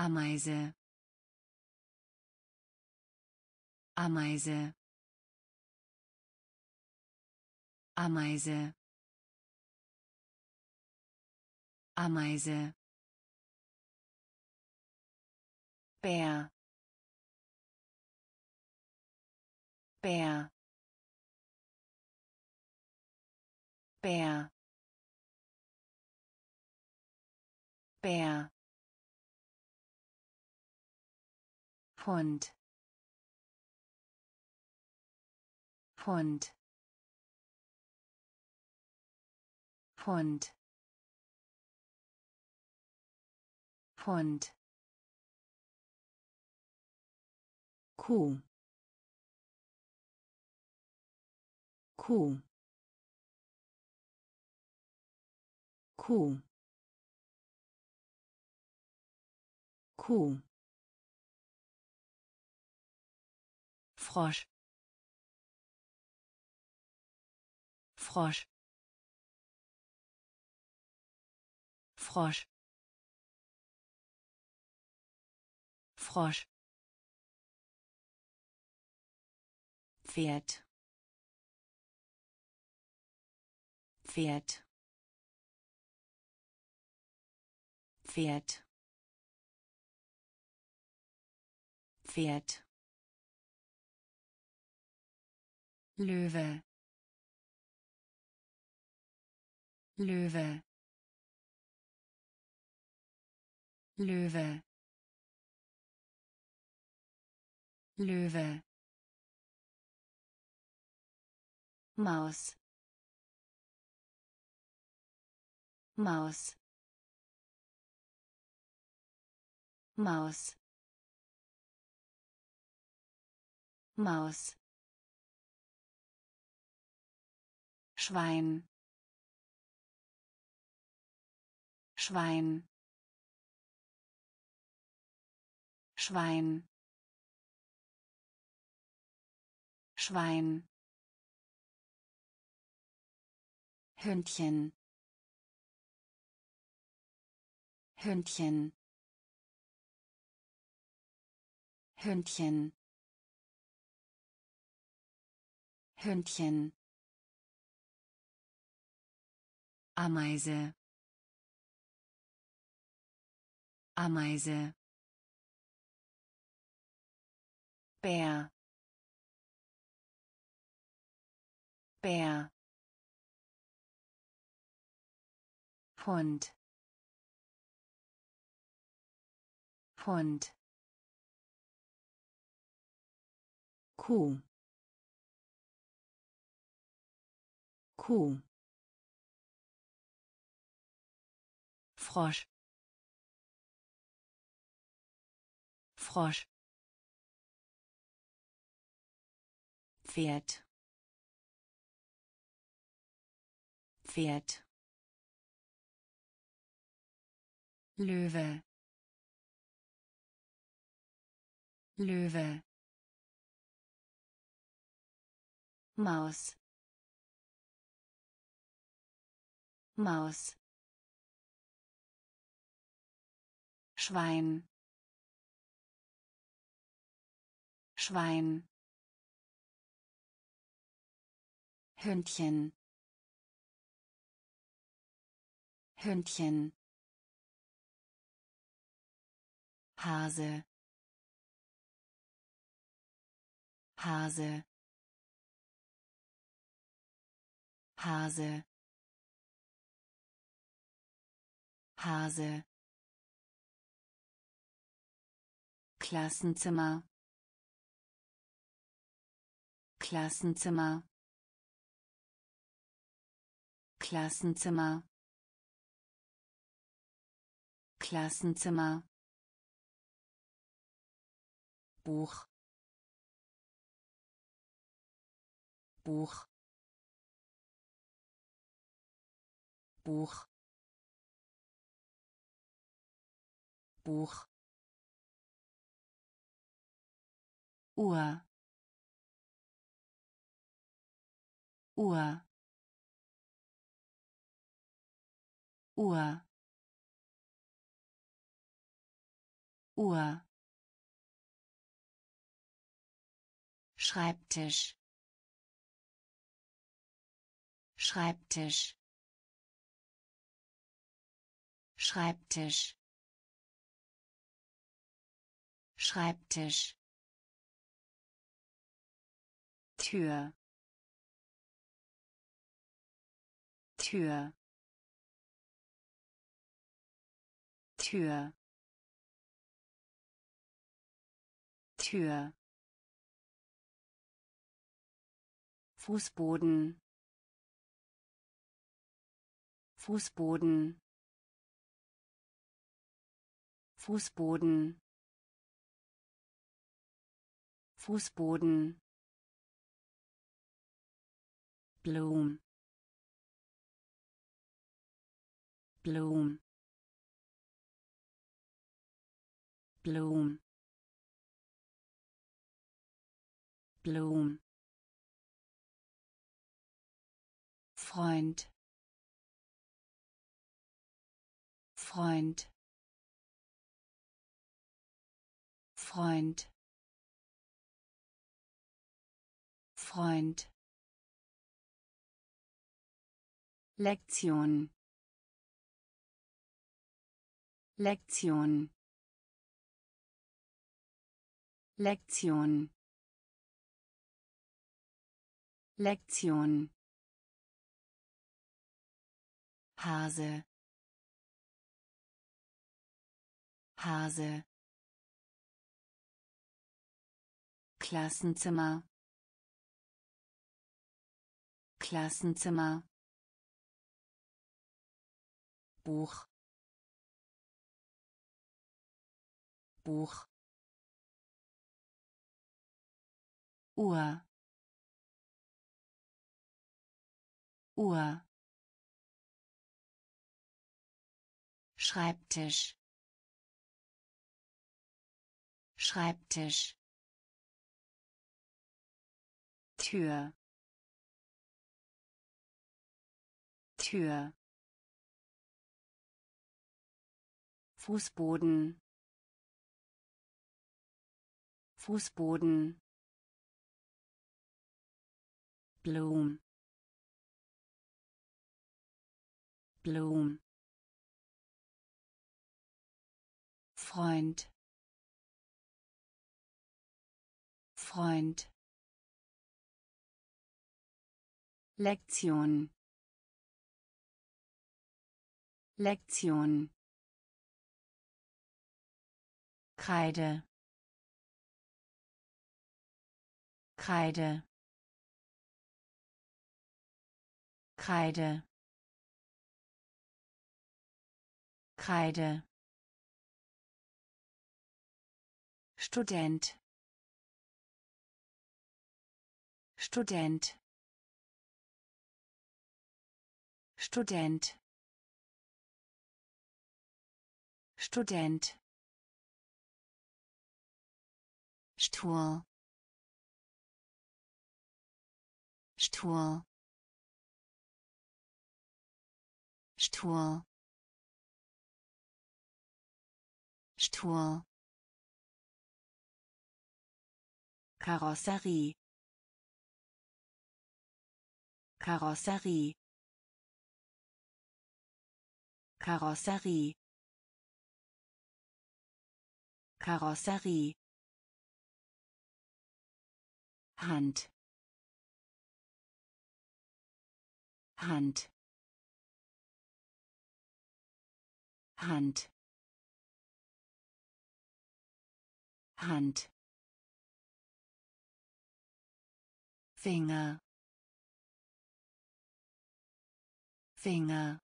Ameise, Ameise, Ameise, Ameise, Bär, Bär, Bär, Bär, Hund, Hund, Hund, Hund, Kuh, Kuh, Kuh, Kuh, Frosch, Frosch, Frosch, Frosch, Pferd, Pferd, Pferd, Pferd, Löwe, Löwe, Löwe, Löwe, Maus, Maus, Maus, Maus, Schwein, Schwein, Schwein, Schwein, Hündchen, Hündchen, Hündchen, Hündchen, Ameise, Ameise, Bär, Bär, Hund, Hund, Kuh, Kuh, Frosch, Frosch, Pferd, Pferd, Löwe, Löwe, Maus, Maus, Schwein, Schwein, Hündchen, Hündchen, Hase, Hase, Hase, Hase, Klassenzimmer, Klassenzimmer, Klassenzimmer, Klassenzimmer, Buch, Buch, Buch, Buch, Uhr, Uhr, Uhr, Uhr, Schreibtisch, Schreibtisch, Schreibtisch, Schreibtisch, Tür, Tür, Tür, Tür, Fußboden, Fußboden, Fußboden, Fußboden, Blum, Blum, Blum, Blum, Freund, Freund, Freund, Freund, Lektion, Lektion, Lektion, Lektion, Hase, Hase, Klassenzimmer, Klassenzimmer, Buch, Buch, Uhr, Uhr, Schreibtisch, Schreibtisch, Tür, Tür, Fußboden, Fußboden, Blum, Blum, Freund, Freund, Lektion, Lektion, Kreide, Kreide, Kreide, Kreide, Student, Student, Student, Student, Stuhl, Stuhl, Stuhl, Stuhl, Karosserie, Karosserie, Karosserie, Karosserie, Hand, Hand, Hand, Hand, Finger, Finger,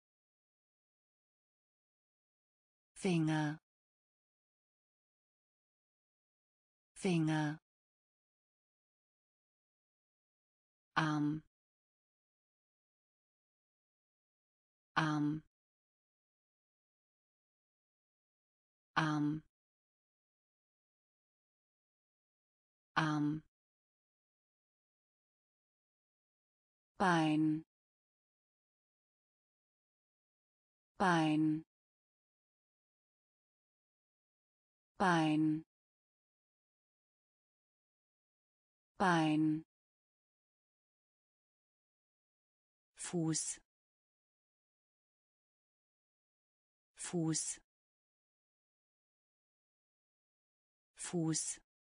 Finger, Finger, Arm, Arm, Arm, Arm, Bein, Bein, Bein, Bein, Fuß, Fuß, Fuß,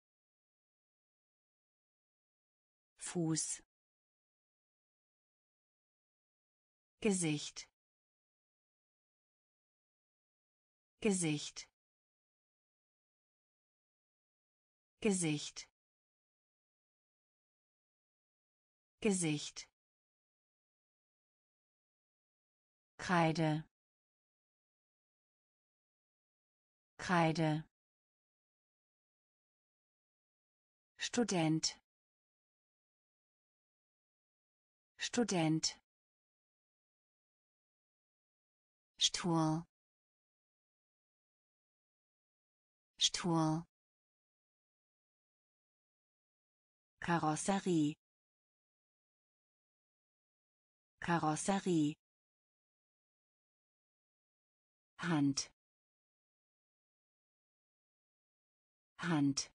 Fuß, Gesicht, Gesicht, Gesicht, Gesicht, Kreide, Kreide, Student, Student, Stuhl, Stuhl, Karosserie, Karosserie, Hand, Hand,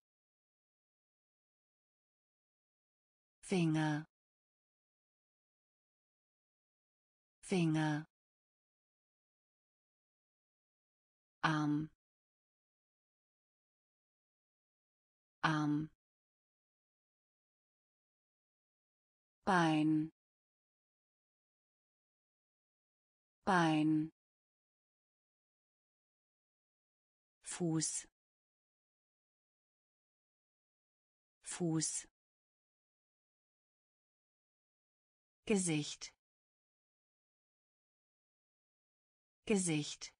Finger, Finger, Arm, Arm, Bein, Bein, Fuß, Fuß, Gesicht, Gesicht,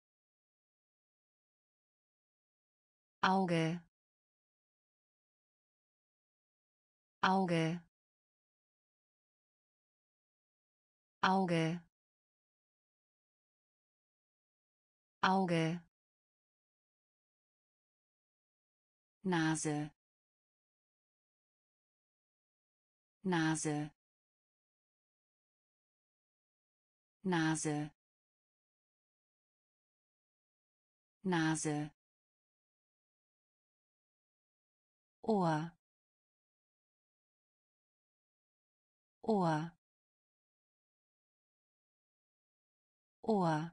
Auge, Auge, Auge, Auge, Nase, Nase, Nase, Nase, Ohr, Ohr, Ohr,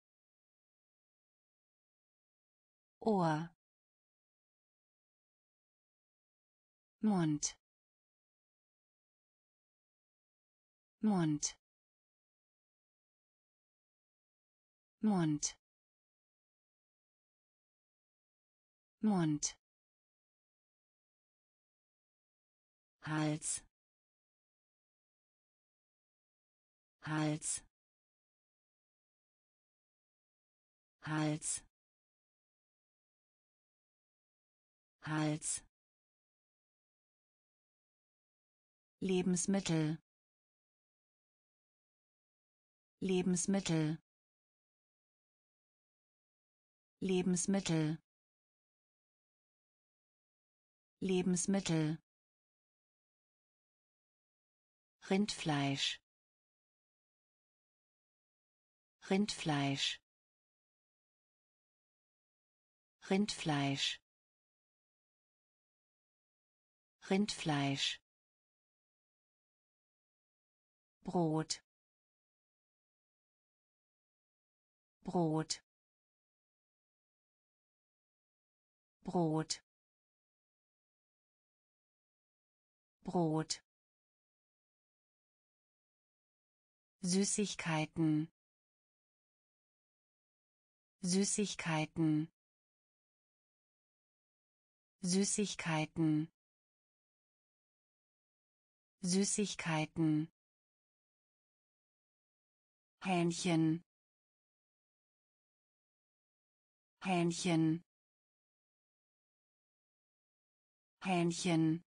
Ohr, Mund, Mund, Mund, Mund, Hals, Hals, Hals, Hals, Lebensmittel, Lebensmittel, Lebensmittel, Lebensmittel, Rindfleisch, Rindfleisch, Rindfleisch, Rindfleisch, Brot, Brot, Brot, Brot, Süßigkeiten, Süßigkeiten, Süßigkeiten, Süßigkeiten, Hähnchen, Hähnchen, Hähnchen,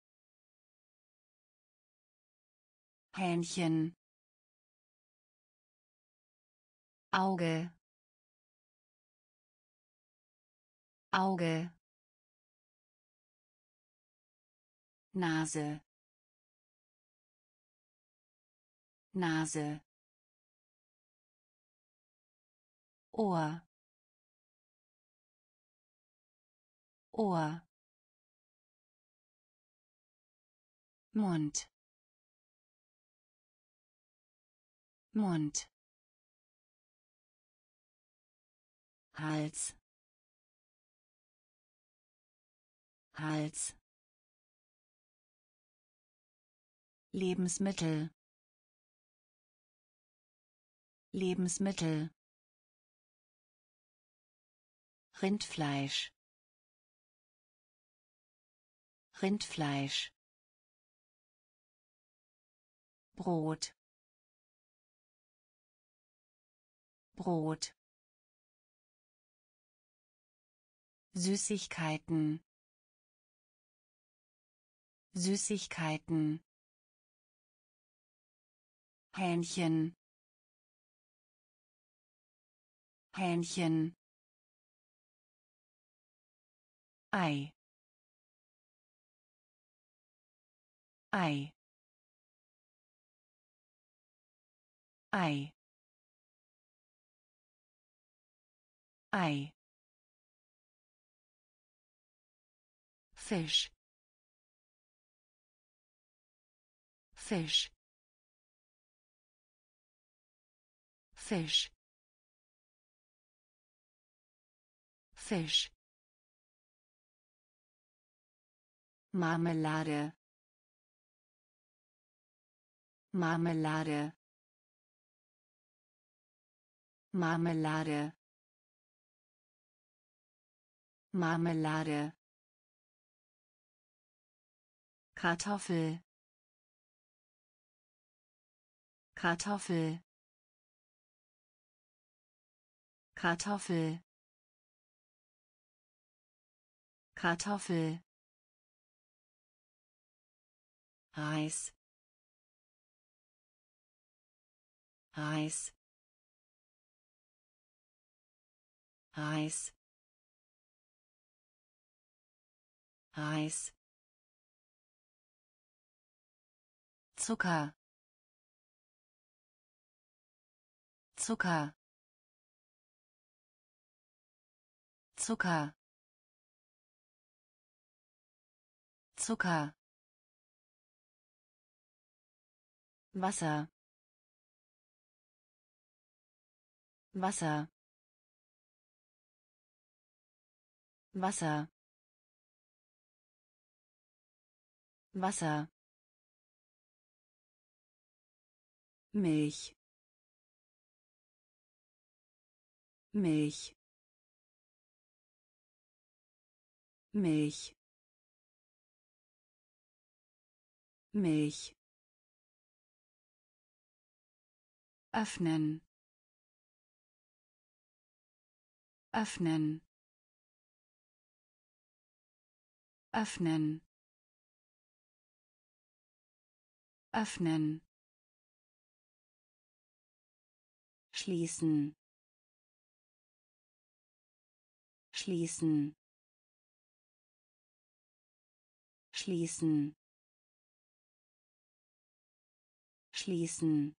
Hähnchen, Auge, Auge, Nase, Nase, Ohr, Ohr, Mund, Mund, Hals, Hals, Lebensmittel, Lebensmittel, Rindfleisch, Rindfleisch, Brot, Brot, Süßigkeiten, Süßigkeiten, Hähnchen, Hähnchen, Ei, Ei, Ei, Ei, Fisch, Fisch, Fisch, Fisch, Marmelade, Marmelade, Marmelade, Marmelade, Kartoffel, Kartoffel, Kartoffel, Kartoffel, Reis, Reis, Reis, Reis, Zucker, Zucker, Zucker, Zucker, Wasser, Wasser, Wasser, Wasser, Milch, Milch, Milch, Milch, öffnen, öffnen, öffnen, öffnen, schließen, schließen, schließen, schließen,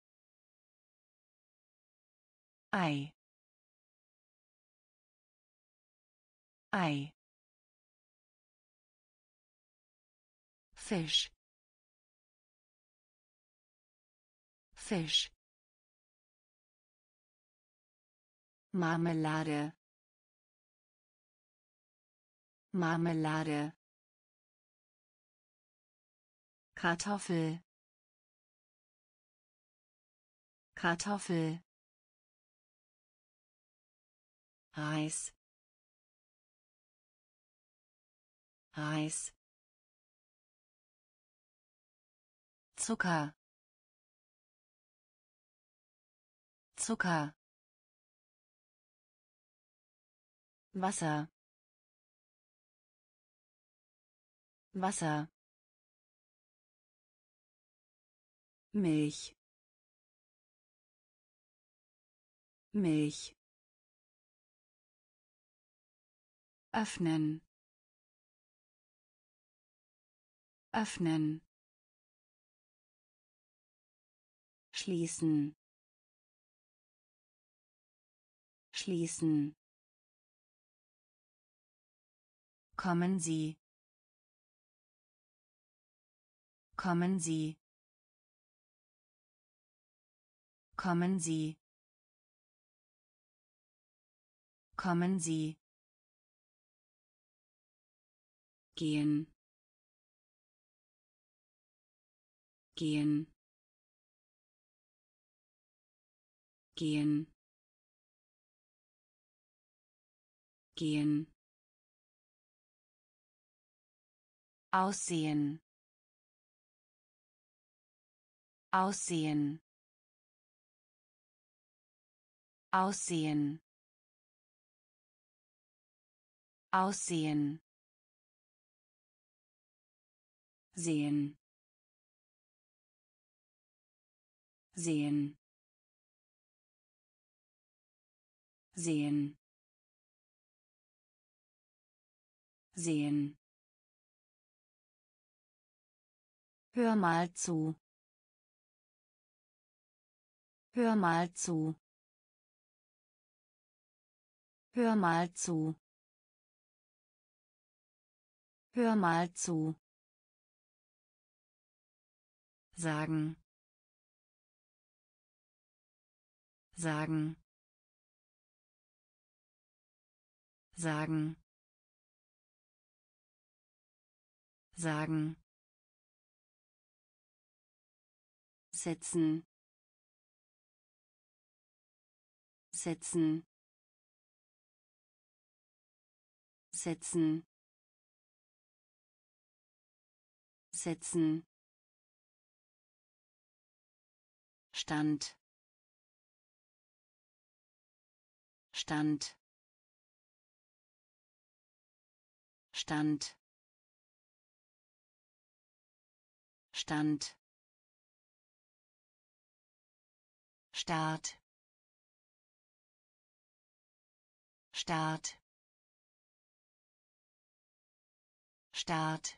Ei, Ei, Fisch, Fisch, Marmelade, Marmelade, Kartoffel, Kartoffel, Reis, Reis, Zucker, Zucker, Wasser, Wasser, Milch, Milch, öffnen, öffnen, schließen, schließen, Kommen Sie. Kommen Sie. Kommen Sie. Kommen Sie. Gehen. Gehen. Gehen. Gehen. Aussehen. Aussehen. Aussehen. Aussehen. Sehen. Sehen. Sehen. Sehen. Hör mal zu. Hör mal zu. Hör mal zu. Hör mal zu. Sagen. Sagen. Sagen. Sagen. Setzen. Setzen. Setzen. Setzen. Stand. Stand. Stand. Stand. Start. Start. Start.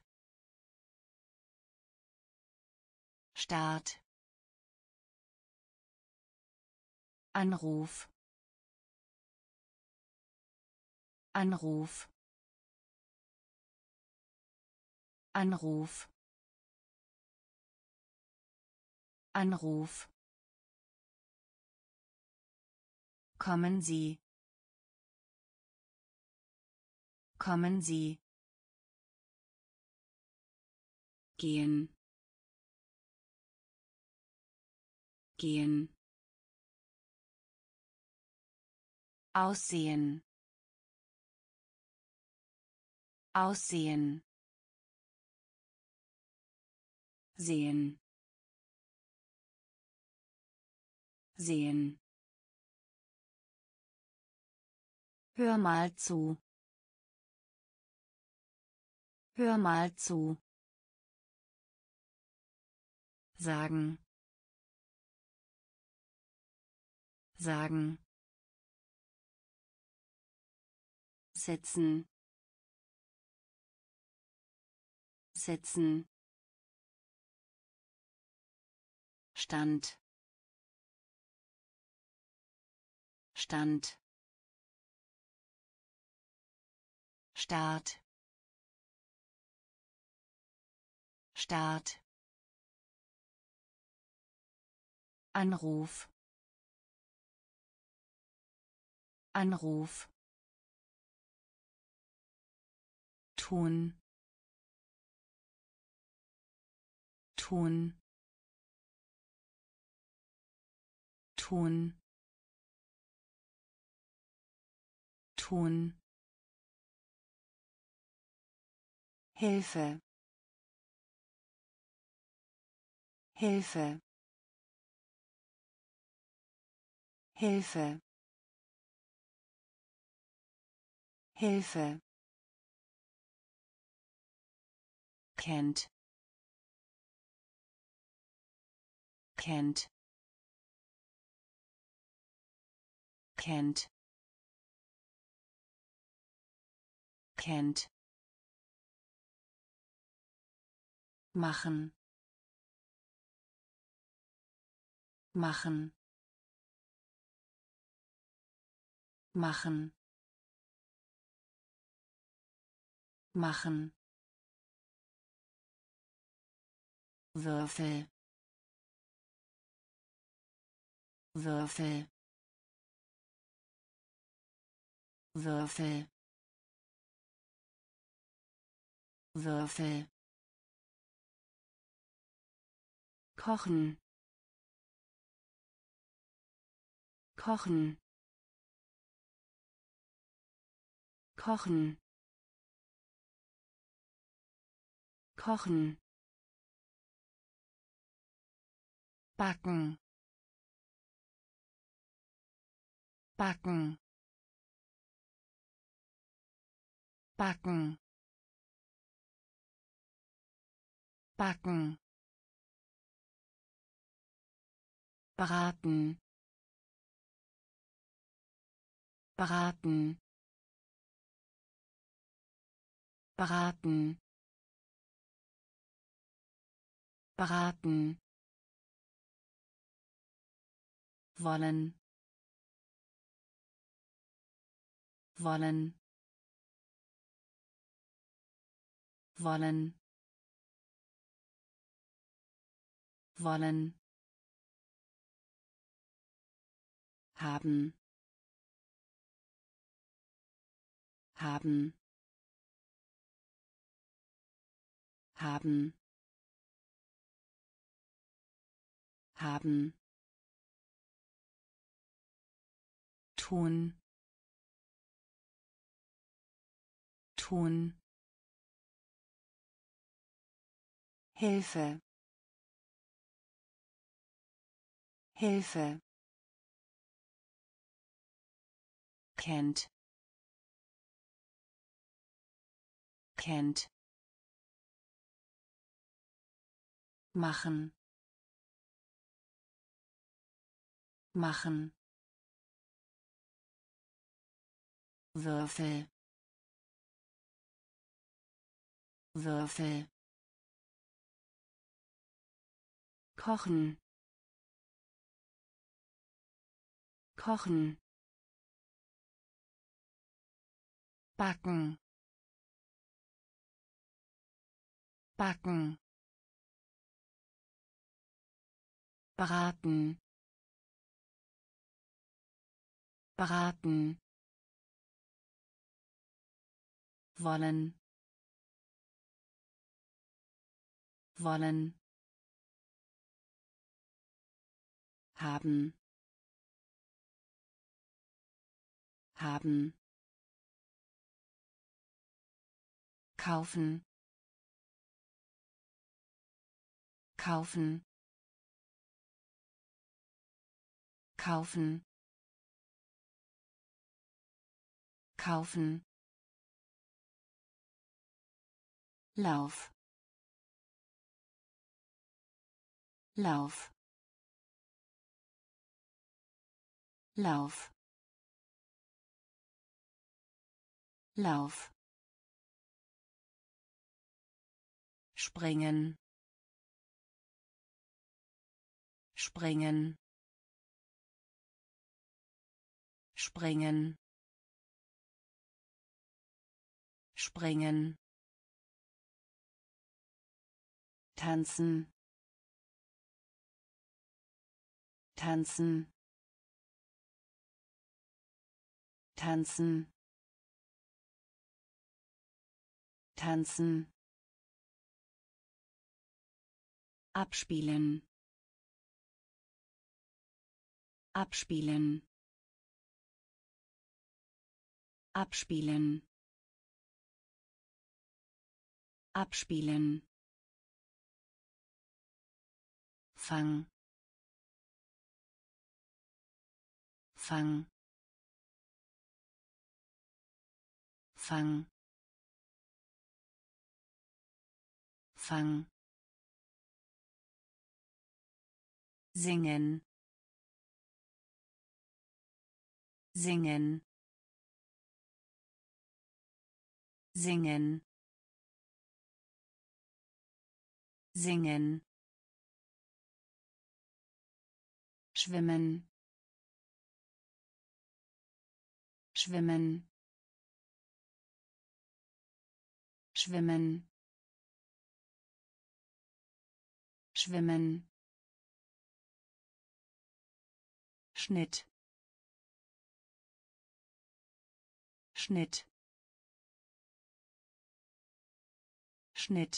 Start. Anruf. Anruf. Anruf. Anruf. Kommen Sie. Kommen Sie. Gehen. Gehen. Aussehen. Aussehen. Sehen. Sehen. Hör mal zu. Hör mal zu. Sagen. Sagen. Setzen. Setzen. Stand. Stand. Start. Start. Anruf. Anruf. Tun. Tun. Tun. Tun. Hilfe. Hilfe. Hilfe. Hilfe. Kennt. Kennt. Kennt. Kennt. Machen. Machen. Machen. machen, Würfel, Würfel, Würfel, Würfel, kochen, kochen, kochen, kochen, backen, backen, backen, backen, braten, braten, braten, braten, wollen, wollen, wollen, wollen, haben, haben, haben, haben, tun, tun, Hilfe, Hilfe, kennt, kennt, machen, machen, Würfel, Würfel, kochen, kochen, backen, backen, braten, braten, wollen, wollen, haben, haben, kaufen, kaufen, kaufen, kaufen, Lauf, Lauf, Lauf, Lauf, springen, springen, springen, springen, tanzen, tanzen, tanzen, tanzen, abspielen, abspielen, abspielen, abspielen, fang, fang, fang, fang, singen, singen, singen, singen, schwimmen, schwimmen, schwimmen, schwimmen, Schnitt, Schnitt, Schnitt,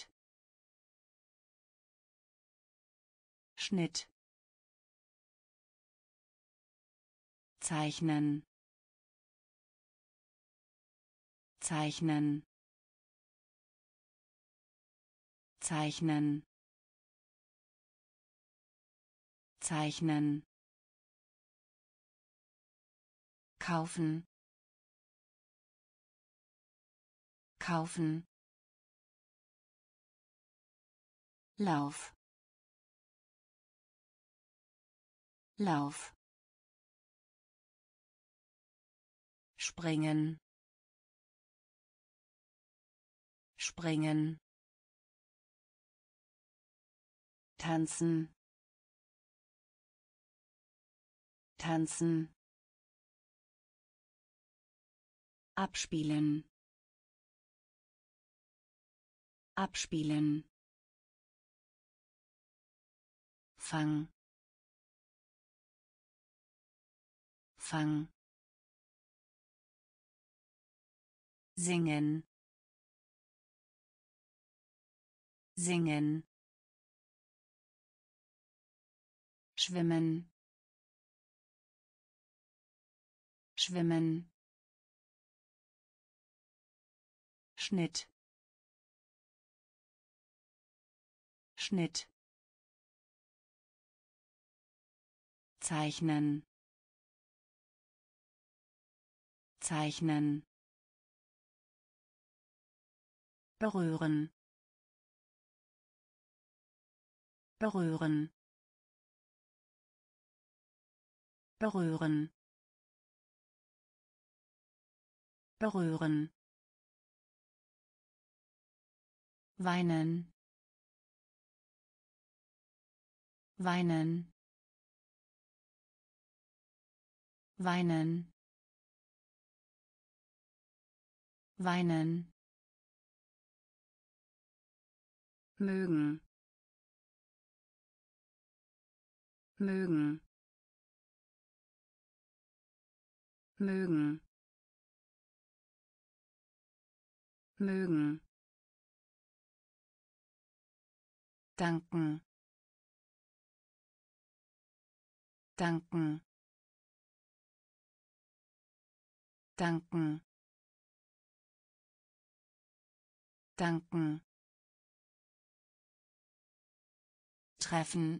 Schnitt, zeichnen, zeichnen, zeichnen, zeichnen, kaufen, kaufen, Lauf, Lauf, springen, springen, tanzen, tanzen, abspielen, abspielen, Fang, Fang, singen, singen, schwimmen, schwimmen, Schnitt, Schnitt, zeichnen, zeichnen, berühren, berühren, berühren, berühren, weinen, weinen, weinen, weinen, mögen, mögen, mögen, mögen, danken, danken, danken, danken, treffen,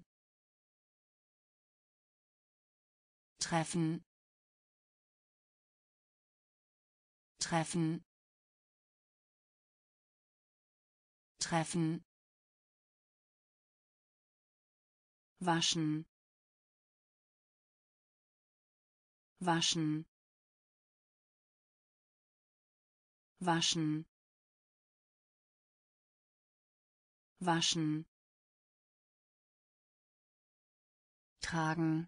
treffen, treffen, treffen, waschen, waschen, waschen, waschen, tragen,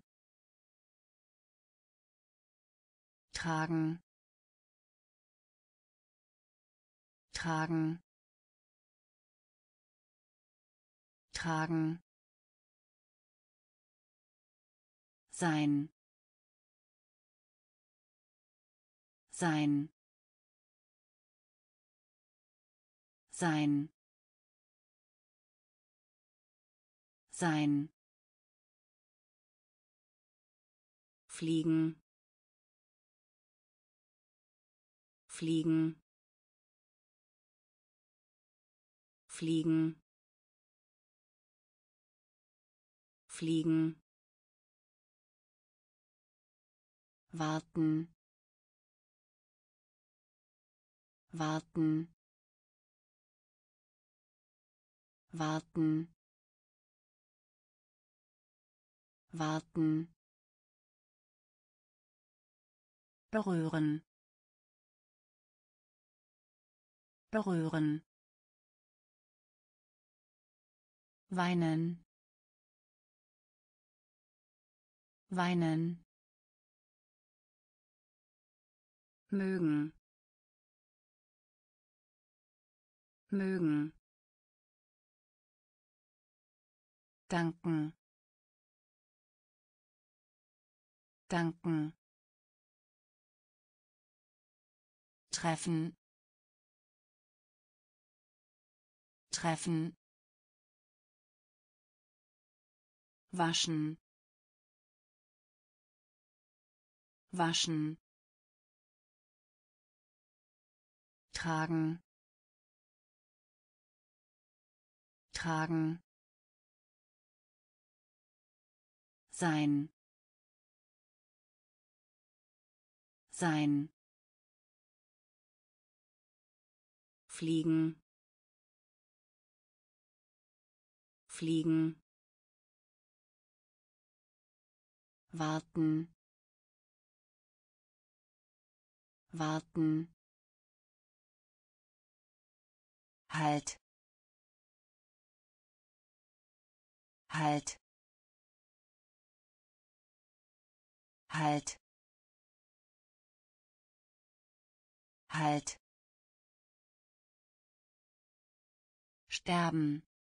tragen, tragen, tragen, sein, sein, sein, sein, fliegen, fliegen, fliegen, fliegen, warten, warten, warten, warten, berühren, berühren, weinen, weinen, mögen, mögen, danken, danken, treffen, treffen, waschen, waschen, tragen, tragen, sein, sein, fliegen, fliegen, warten, warten, halt, halt, halt, halt, sterben,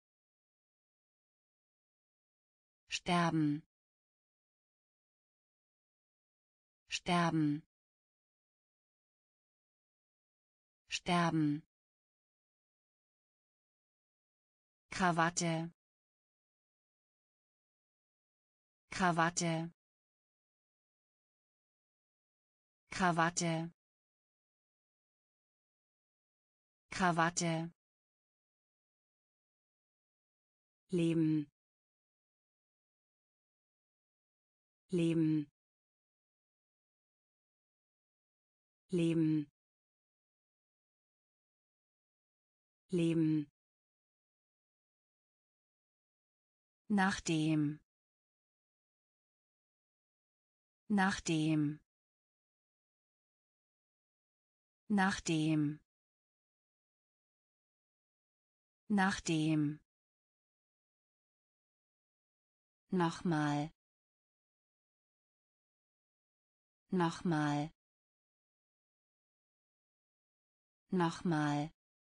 sterben, sterben, sterben, Krawatte, Krawatte, Krawatte, Krawatte, leben, leben, leben, leben, nachdem, nachdem, nachdem, nachdem, nochmal, nochmal, nochmal,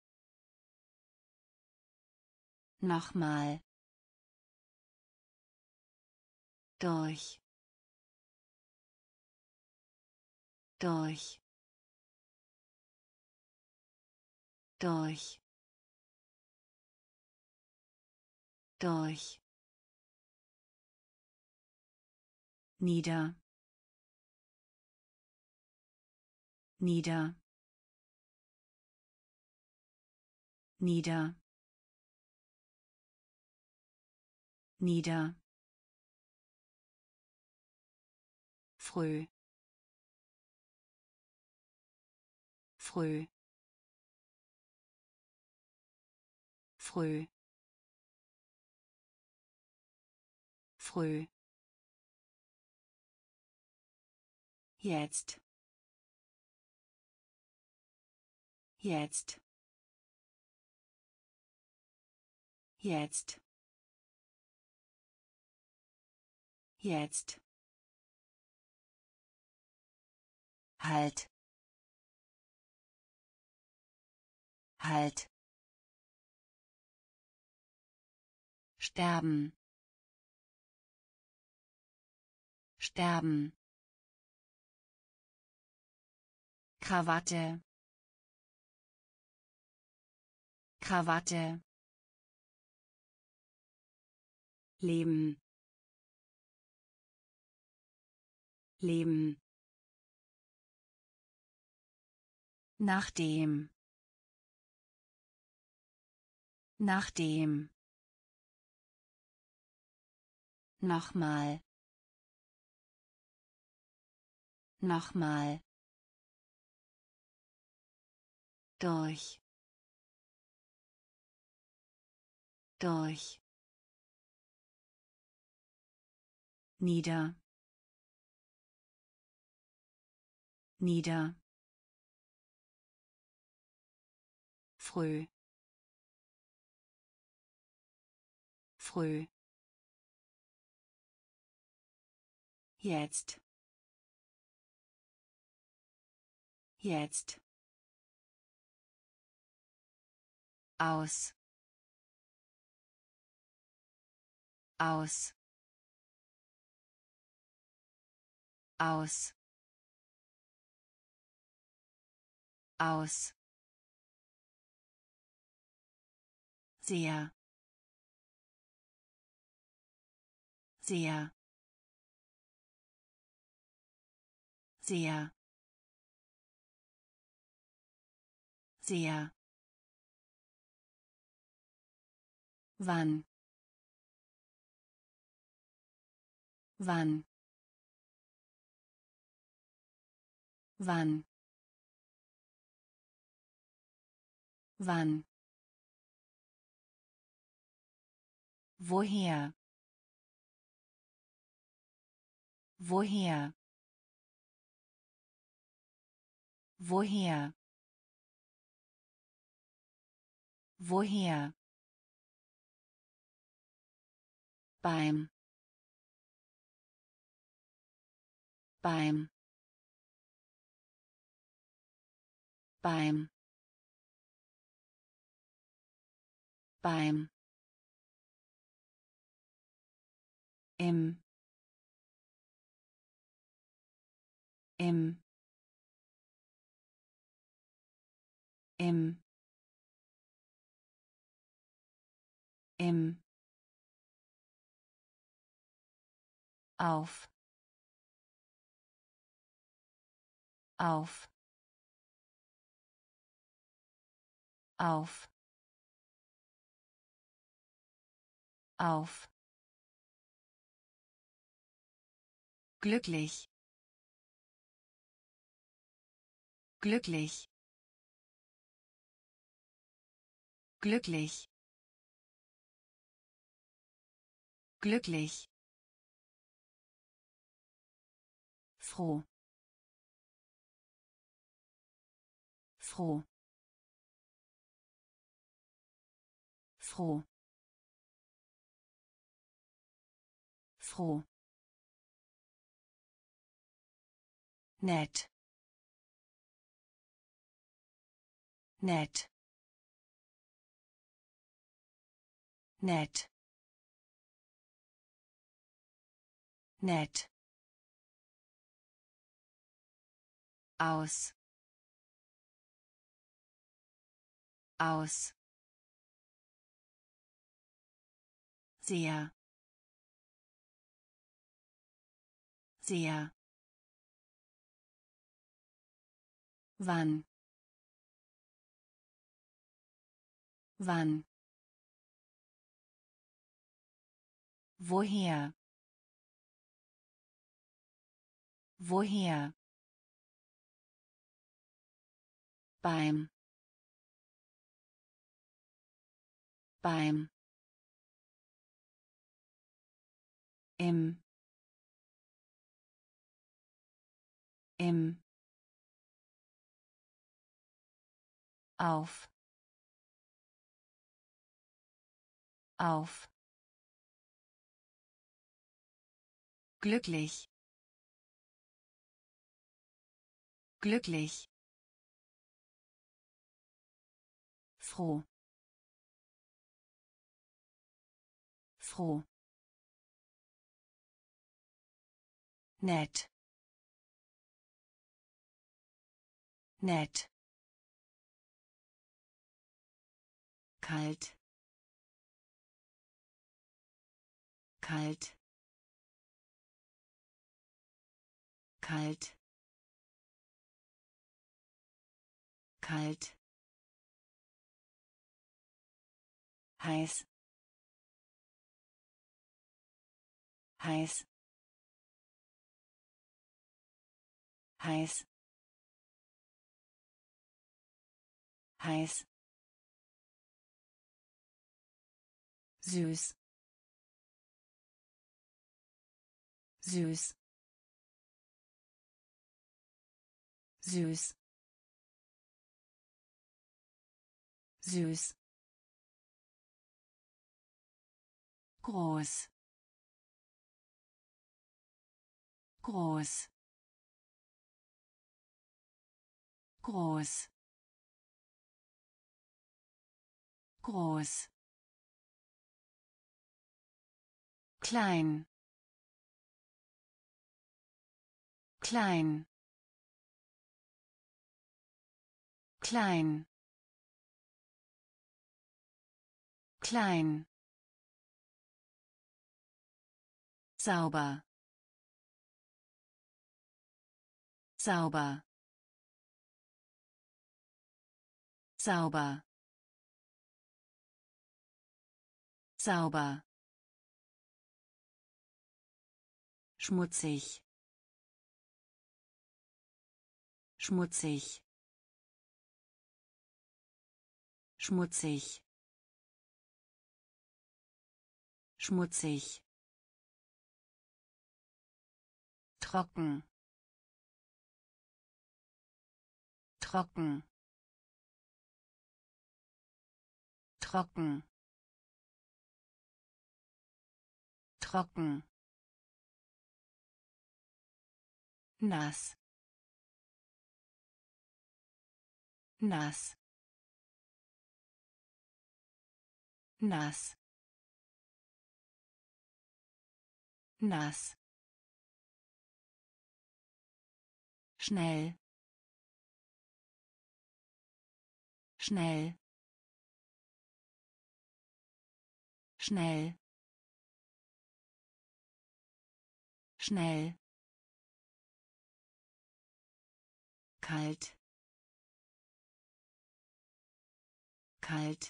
nochmal, durch, durch, durch, durch, nieder, nieder, nieder, nieder, früh, früh, früh, früh, jetzt, jetzt, jetzt, jetzt, halt, halt, sterben, sterben, Krawatte, Krawatte, leben, leben, nachdem, nachdem, nochmal, nochmal, durch, durch, nieder, nieder, früh, früh, jetzt, jetzt, aus aus aus aus sehr sehr sehr sehr wann wann wann wann woher woher woher woher beim beim beim beim im im im im auf auf auf auf glücklich glücklich glücklich glücklich froh froh froh froh nett nett nett nett aus aus sehr sehr wann wann woher woher beim beim im im auf auf glücklich glücklich froh froh nett nett kalt kalt kalt kalt heiß heiß heiß heiß süß süß süß süß groß groß groß groß, klein, klein, klein, klein, sauber, sauber, sauber, sauber, schmutzig, schmutzig, schmutzig, schmutzig, trocken, trocken, trocken, trocken, nass, nass, nass, nass, schnell, schnell, schnell, schnell, kalt, kalt,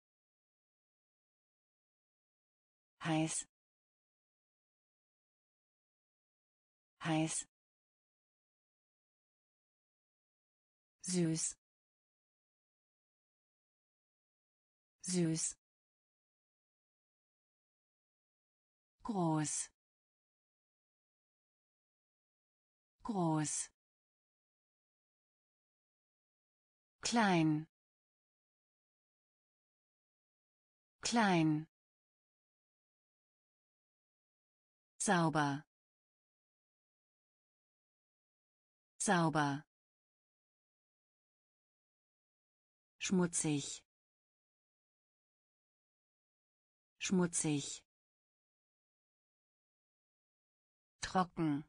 heiß, heiß, süß, süß, groß, groß, klein, klein, sauber, sauber, schmutzig, schmutzig, trocken,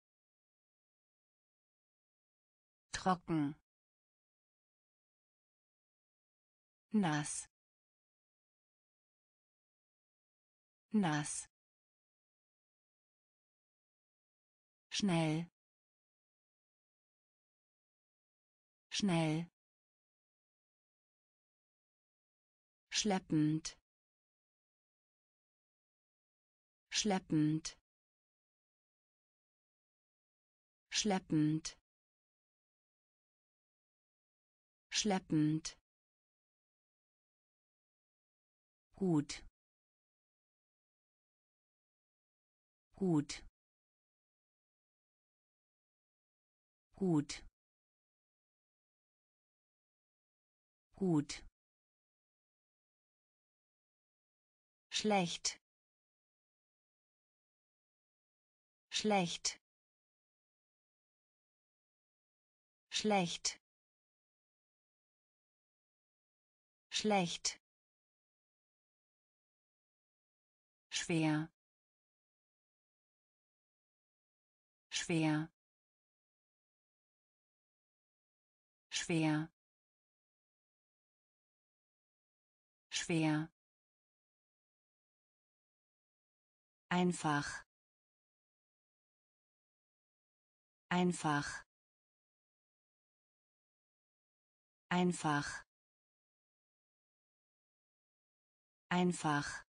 trocken, nass, nass, schnell, schnell, schleppend, schleppend, schleppend, schleppend, gut, gut, gut, gut, schlecht, schlecht, schlecht, schlecht, schwer, schwer, schwer, schwer, einfach, einfach, einfach, einfach,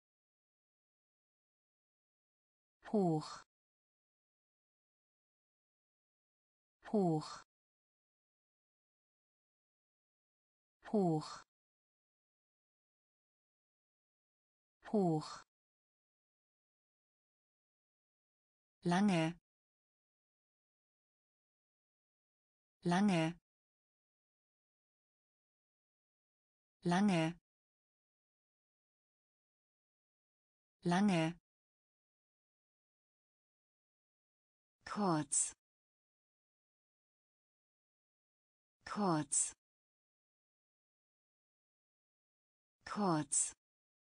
hoch, hoch, hoch, hoch, lange, lange, lange, lange, kurz, kurz, kurz,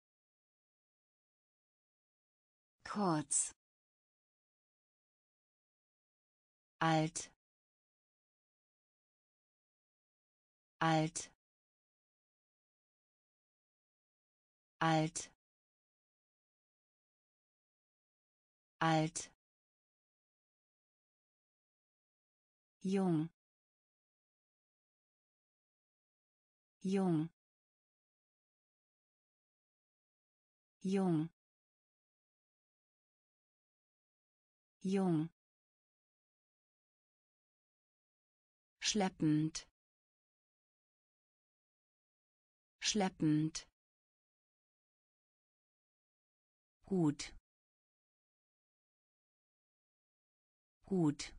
kurz, alt, alt, alt, alt, jung, jung, jung, jung, schleppend, schleppend, gut, gut,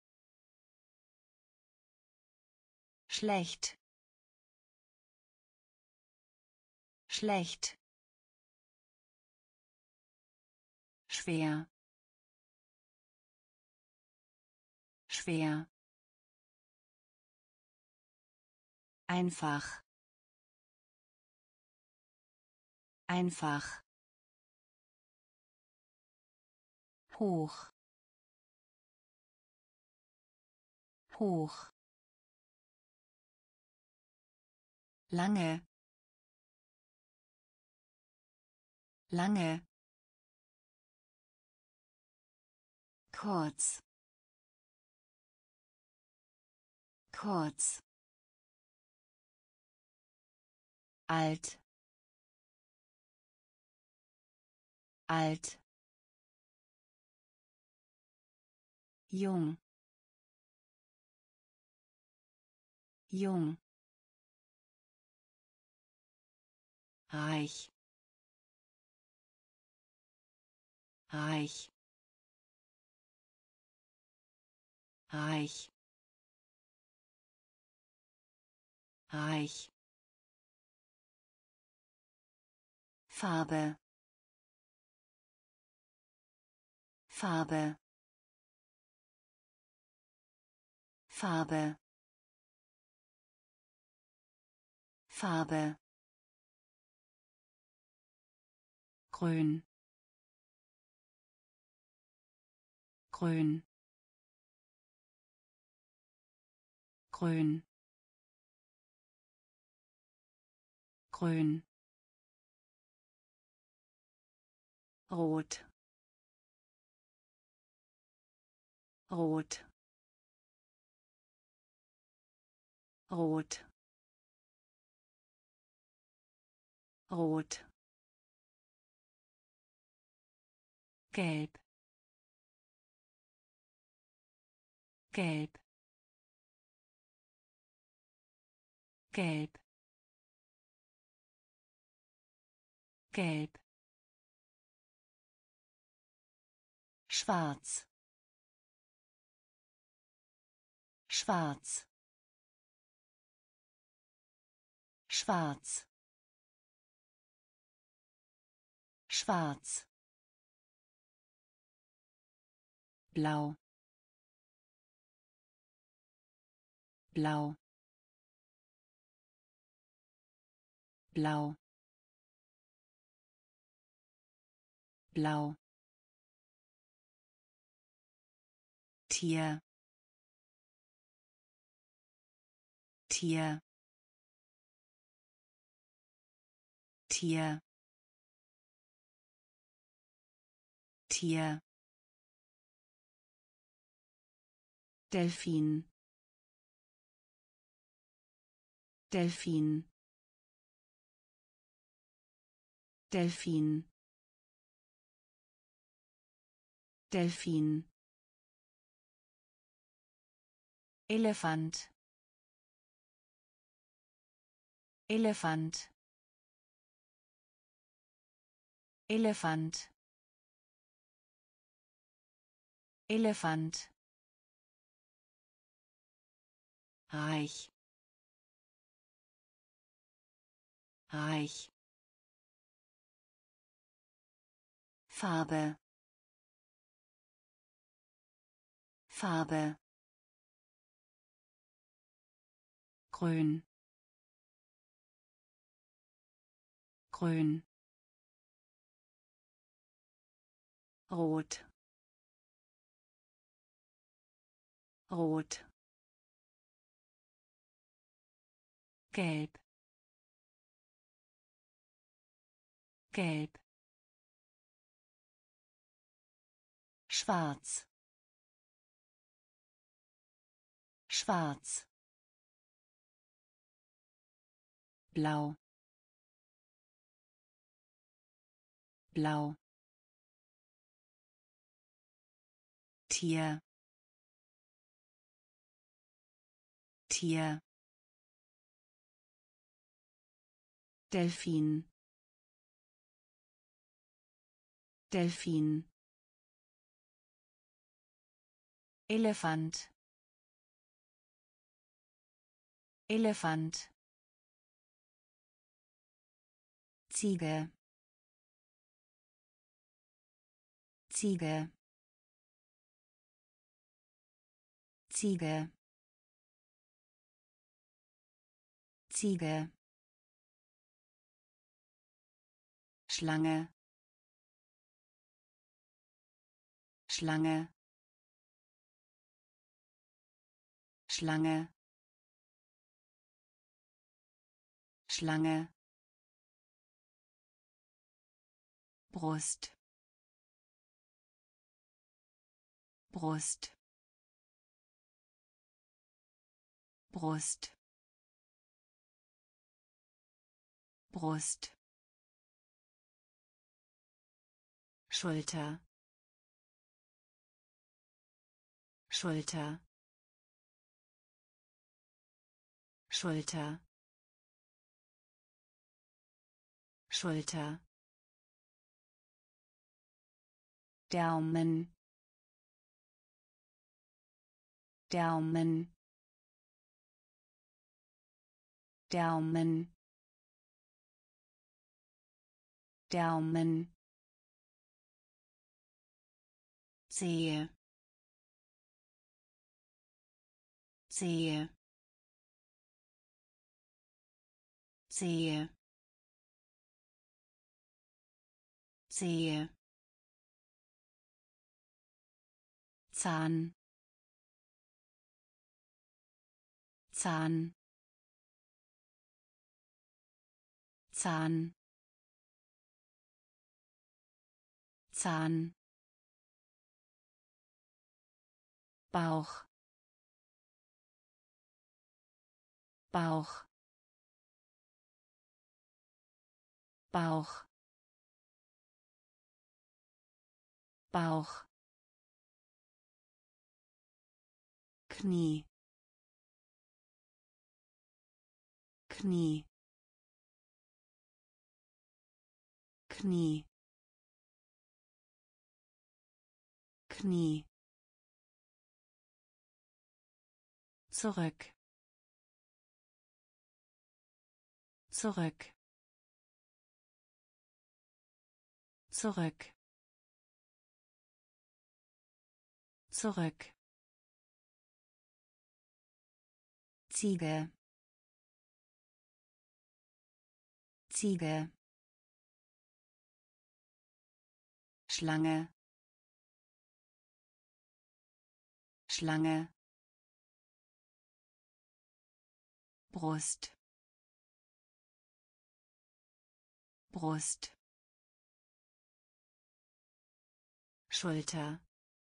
schlecht, schlecht, schwer, schwer, einfach, einfach, hoch, hoch, lange, lange, kurz, kurz, alt, alt, jung, jung, reich, reich, reich, reich, Farbe, Farbe, Farbe, Farbe, grün, grün, grün, grün, rot, rot, rot, rot, gelb, gelb, gelb, gelb, schwarz, schwarz, schwarz, schwarz, blau, blau, blau, blau, Tier, Tier, Tier, Tier, Delfin, Delfin, Delfin, Delfin, Elefant, Elefant, Elefant, Elefant, reich, reich, Farbe, Farbe, grün, grün, rot, rot, gelb, gelb, schwarz, schwarz, blau, blau, Tier, Tier, Delfin, Delfin, Elefant, Elefant, Ziege, Ziege, Ziege, Ziege, Schlange, Schlange, Schlange, Schlange, Brust, Brust, Brust, Brust, Schulter, Schulter, Schulter, Schulter, Daumen, Daumen, Daumen, Daumen, Zehe, Zehe, Zehe, Zehe, Zahn, Zahn, Zahn, Zahn, Bauch, Bauch, Bauch, Bauch, Knie, Knie, Knie, Knie, zurück, zurück, zurück, zurück, Ziege, Ziege, Schlange, Schlange, Brust, Brust, Schulter,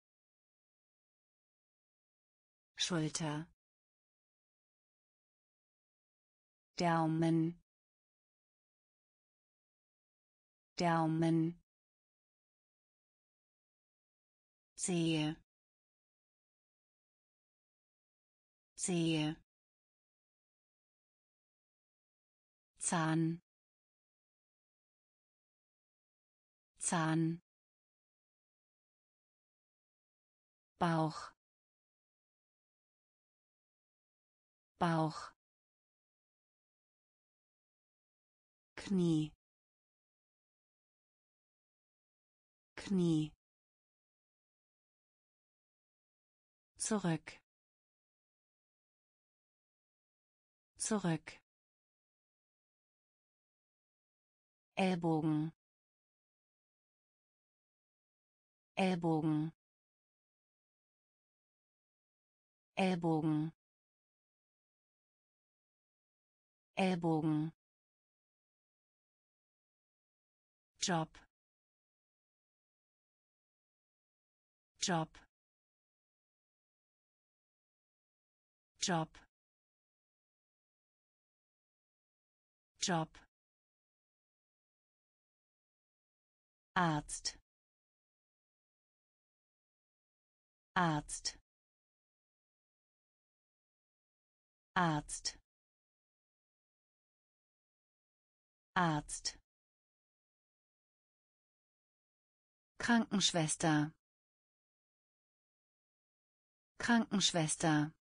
Schulter, Daumen, Daumen, Zehe, Zehe, Zahn, Zahn, Bauch, Bauch, Knie, Knie, zurück, zurück, Ellbogen, Ellbogen, Ellbogen, Ellbogen, Job, Job, Job, Job, Arzt, Arzt, Arzt, Arzt, Krankenschwester, Krankenschwester,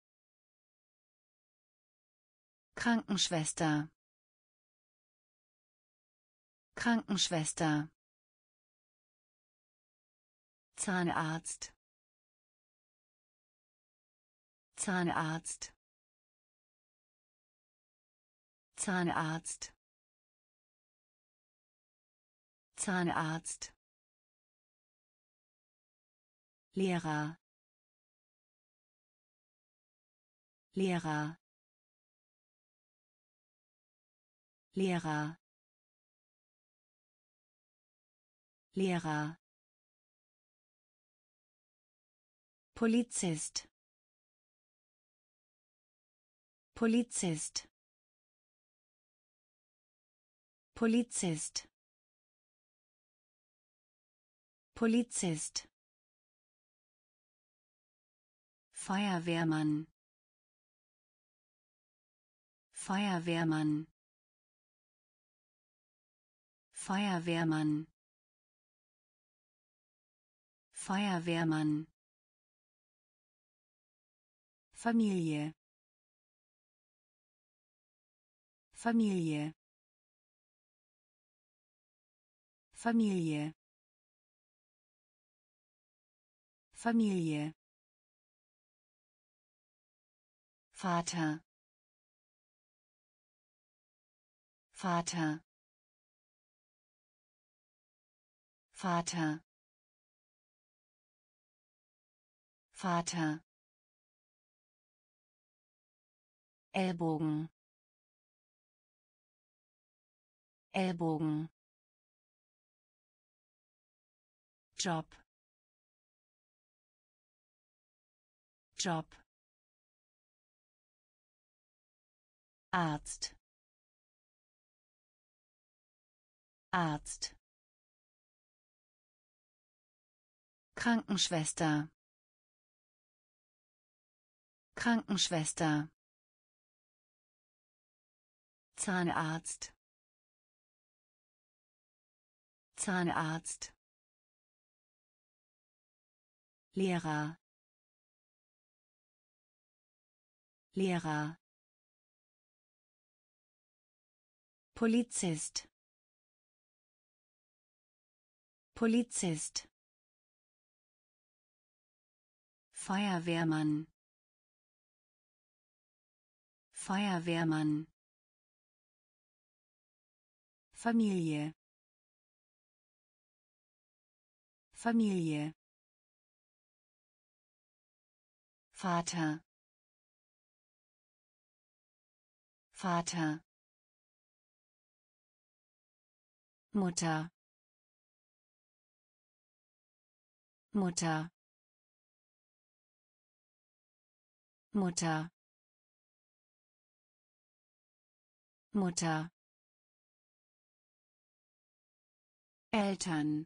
Krankenschwester, Krankenschwester, Zahnarzt, Zahnarzt, Zahnarzt, Zahnarzt, Lehrer, Lehrer, Lehrer, Lehrer, Polizist, Polizist, Polizist, Polizist, Feuerwehrmann, Feuerwehrmann, Feuerwehrmann, Feuerwehrmann, Familie, Familie, Familie, Familie, Vater, Vater, Vater, Vater, Ellbogen, Ellbogen, Job, Job, Arzt, Arzt, Krankenschwester, Krankenschwester, Zahnarzt, Zahnarzt, Lehrer, Lehrer, Polizist, Polizist, Feuerwehrmann, Feuerwehrmann, Familie, Familie, Vater, Vater, Mutter, Mutter, Mutter, Mutter, Eltern,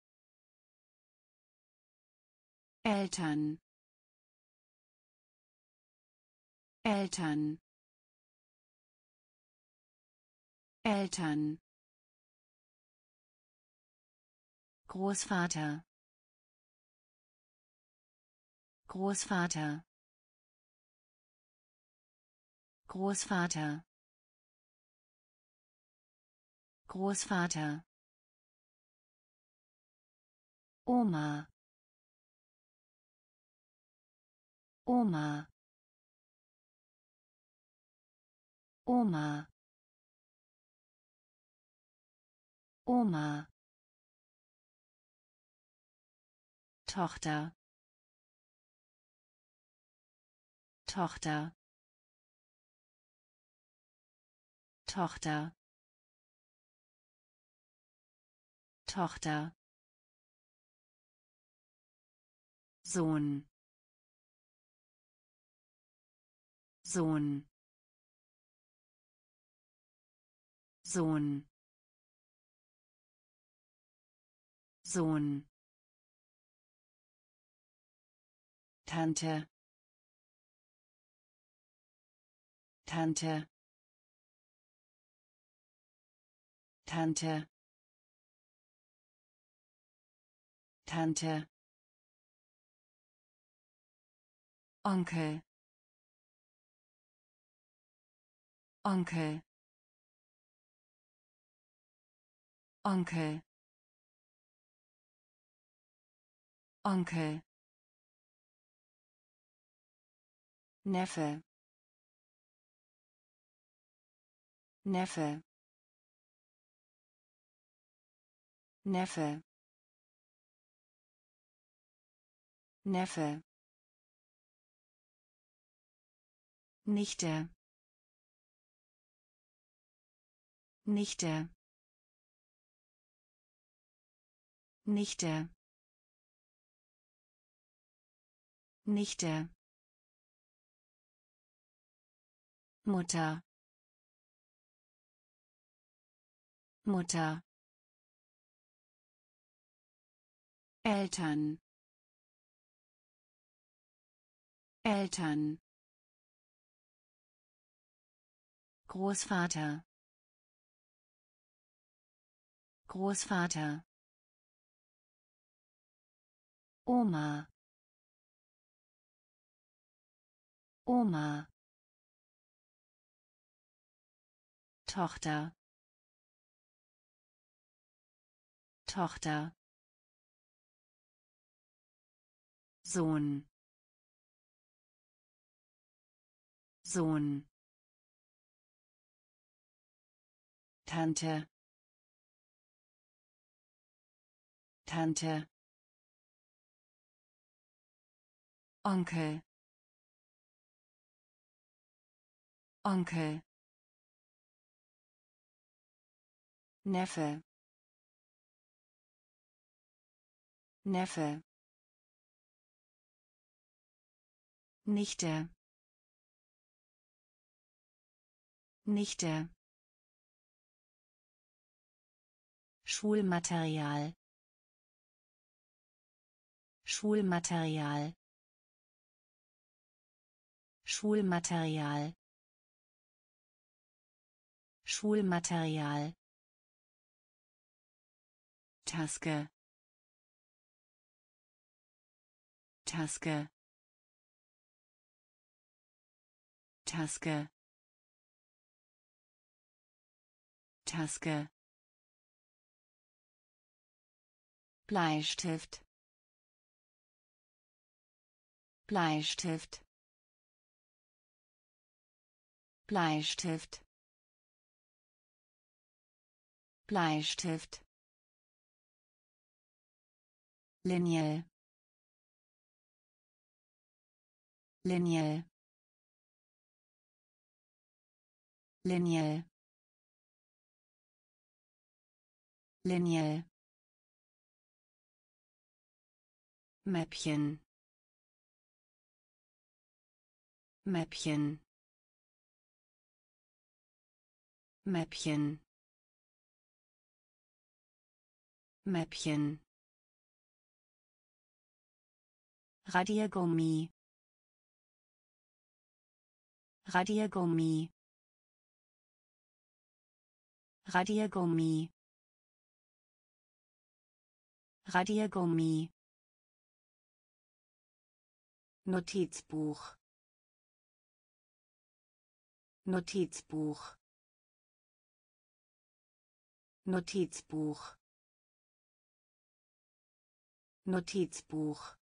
Eltern, Eltern, Eltern, Großvater, Großvater, Großvater, Großvater, Oma, Oma, Oma, Oma, Tochter, Tochter, Tochter, Tochter, Sohn, Sohn, Sohn, Sohn, Tante, Tante, Tante, Tante, Onkel, Onkel, Onkel, Onkel, Neffe, Neffe, Neffe, Neffe, Nichte, Nichte, Nichte, Nichte, Mutter, Mutter, Eltern, Eltern, Großvater, Großvater, Oma, Oma, Tochter, Tochter, Sohn, Sohn, Tante, Tante, Onkel, Onkel, Neffe, Neffe, Nichte, Nichte, Schulmaterial, Schulmaterial, Schulmaterial, Schulmaterial, Taske, Taske, Taske, Taske, Bleistift, Bleistift, Bleistift, Bleistift, Linie, Linie, Linie, Linie, Mäppchen, Mäppchen, Mäppchen, Mäppchen, Radiergummi, Radiergummi, Radiergummi, Radiergummi, Notizbuch, Notizbuch, Notizbuch, Notizbuch,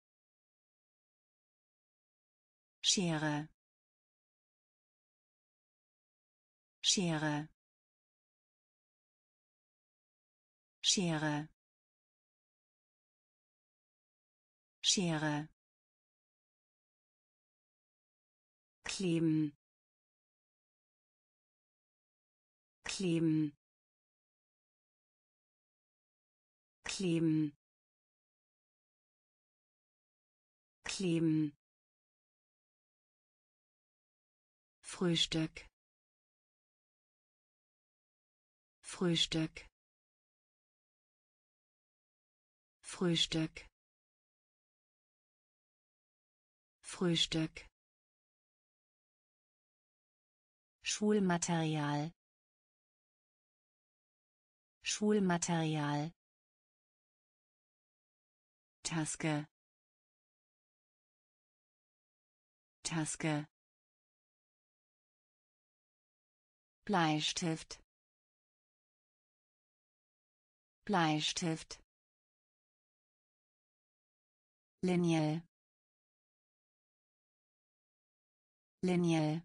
Schere, Schere, Schere. Schere. Kleben. Kleben. Kleben. Kleben. Frühstück. Frühstück. Frühstück. Frühstück. Schulmaterial. Schulmaterial. Taske. Taske. Bleistift. Bleistift. Linie. Linie.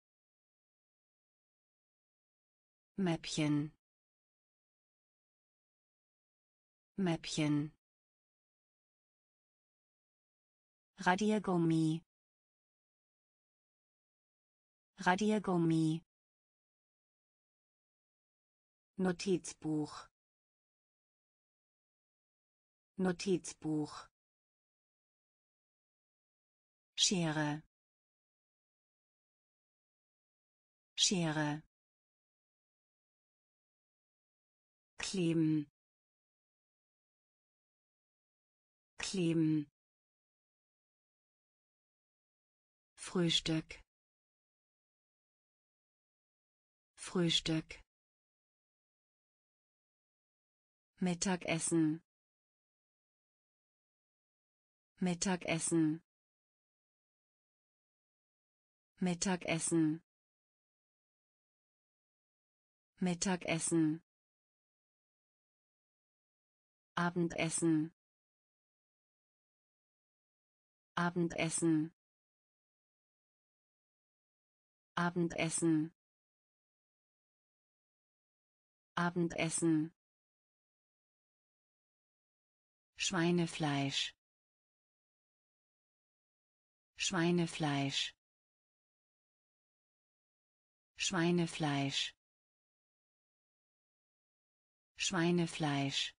Mäppchen. Mäppchen. Radiergummi. Radiergummi. Notizbuch. Notizbuch. Schere. Schere. Kleben. Kleben. Frühstück. Frühstück. Mittagessen. Mittagessen. Mittagessen. Mittagessen. Abendessen. Abendessen. Abendessen. Abendessen. Schweinefleisch. Schweinefleisch. Schweinefleisch. Schweinefleisch.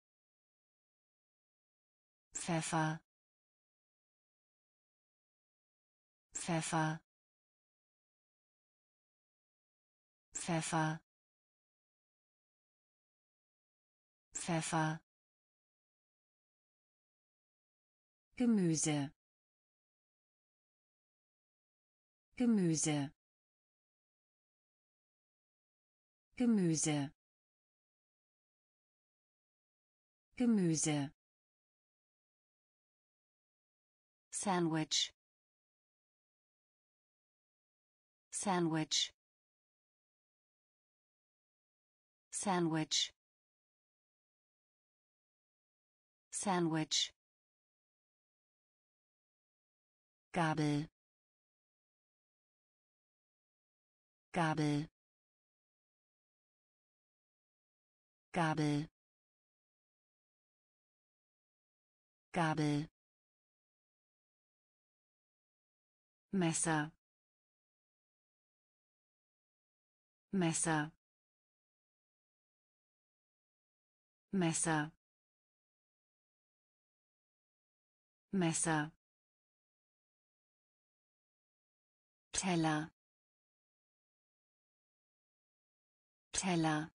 Pfeffer. Pfeffer. Pfeffer. Pfeffer. Gemüse. Gemüse. Gemüse. Gemüse. Sandwich. Sandwich. Sandwich. Sandwich. Gabel. Gabel. Gabel. Gabel. Messer. Messer. Messer. Messer. Teller. Teller.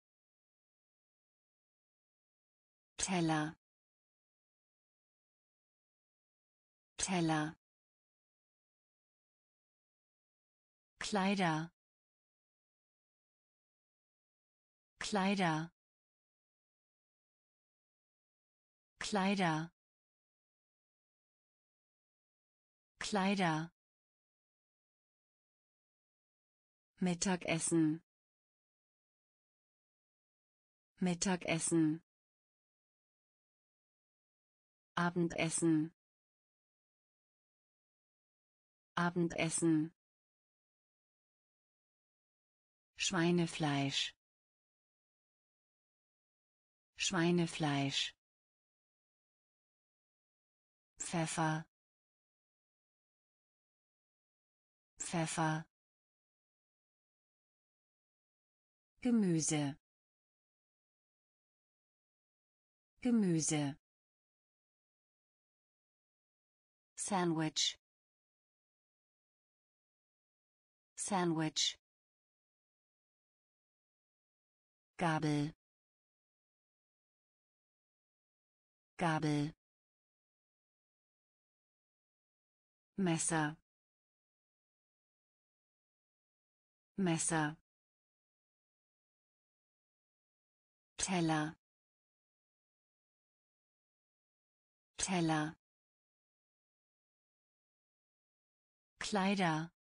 Teller. Teller. Kleider. Kleider. Kleider. Kleider. Mittagessen. Mittagessen. Abendessen. Abendessen. Schweinefleisch. Schweinefleisch, Pfeffer, Pfeffer, Gemüse, Gemüse, Sandwich, Sandwich, Gabel, Gabel, Messer, Messer, Teller, Teller, Kleider,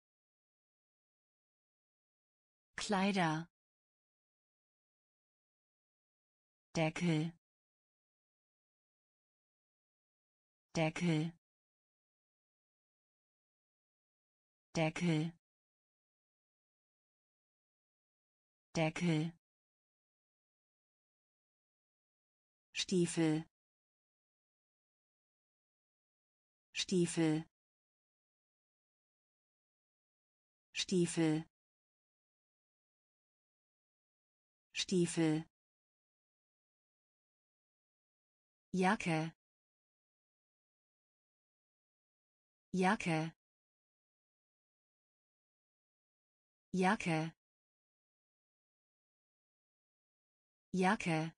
Kleider, Deckel, Deckel, Deckel, Deckel, Stiefel, Stiefel, Stiefel, Stiefel, Jacke, Jacke, Jacke, Jacke,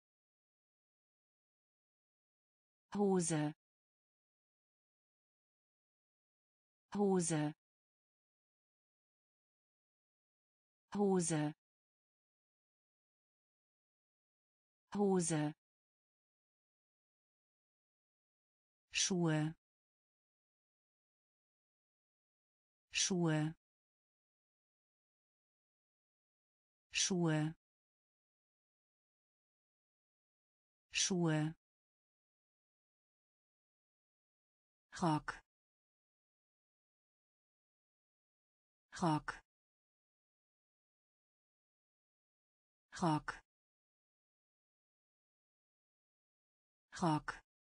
Hose, Hose, Hose, Hose, Schuhe, Schuhe, Schuhe, Schuhe, Rock, Rock, Rock, Rock,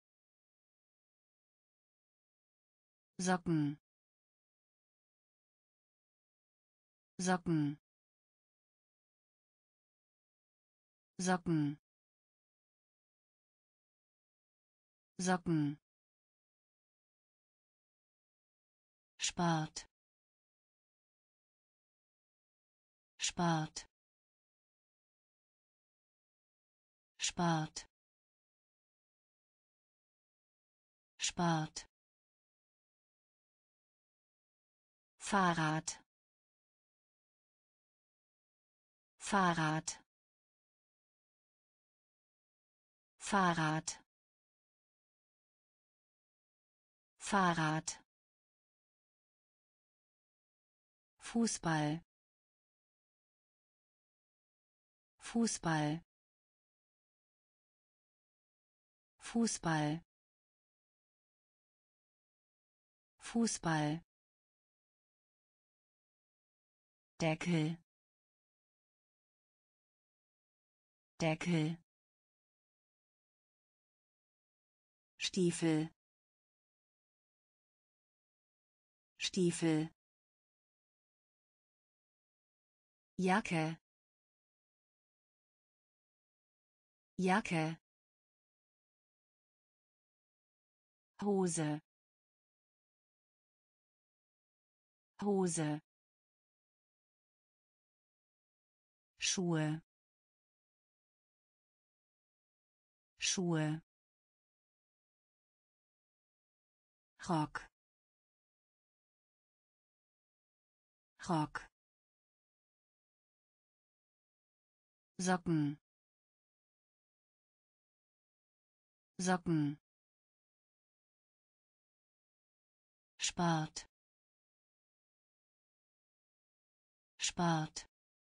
Socken, Socken, Socken, Socken, Spart, Spart, Spart, Spart, Fahrrad, Fahrrad, Fahrrad, Fahrrad, Fußball, Fußball, Fußball, Fußball, Deckel, Deckel, Stiefel, Stiefel, Jacke, Jacke, Hose, Hose, Schuhe, Schuhe, Rock, Rock, Socken, Socken, Spart, Spart,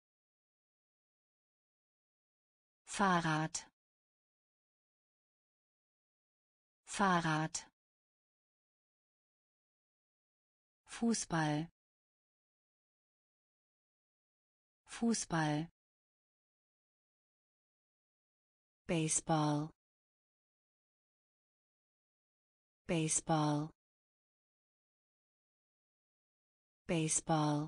Fahrrad, Fahrrad, Fußball, Fußball, Baseball, Baseball, Baseball,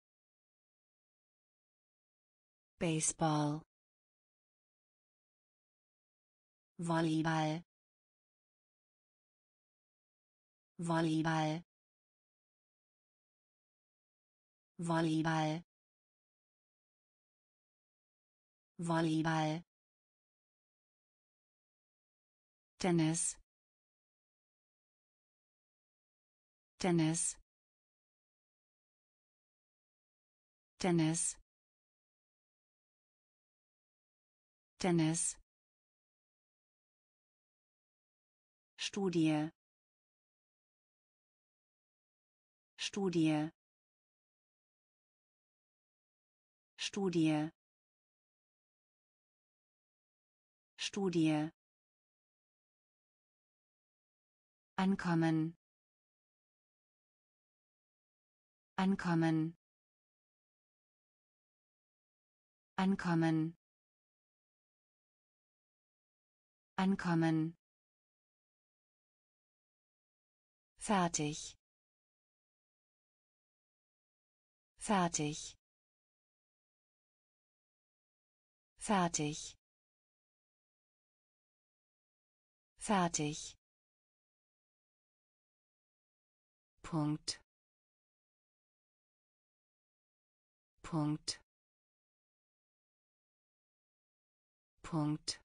Baseball, Volleyball, Volleyball, Volleyball, Volleyball, Tennis, Tennis, Tennis, Tennis, Studie, Studie, Studie, Studie, Ankommen, Ankommen, Ankommen, Ankommen, fertig, fertig, fertig, fertig, Punkt, Punkt, Punkt,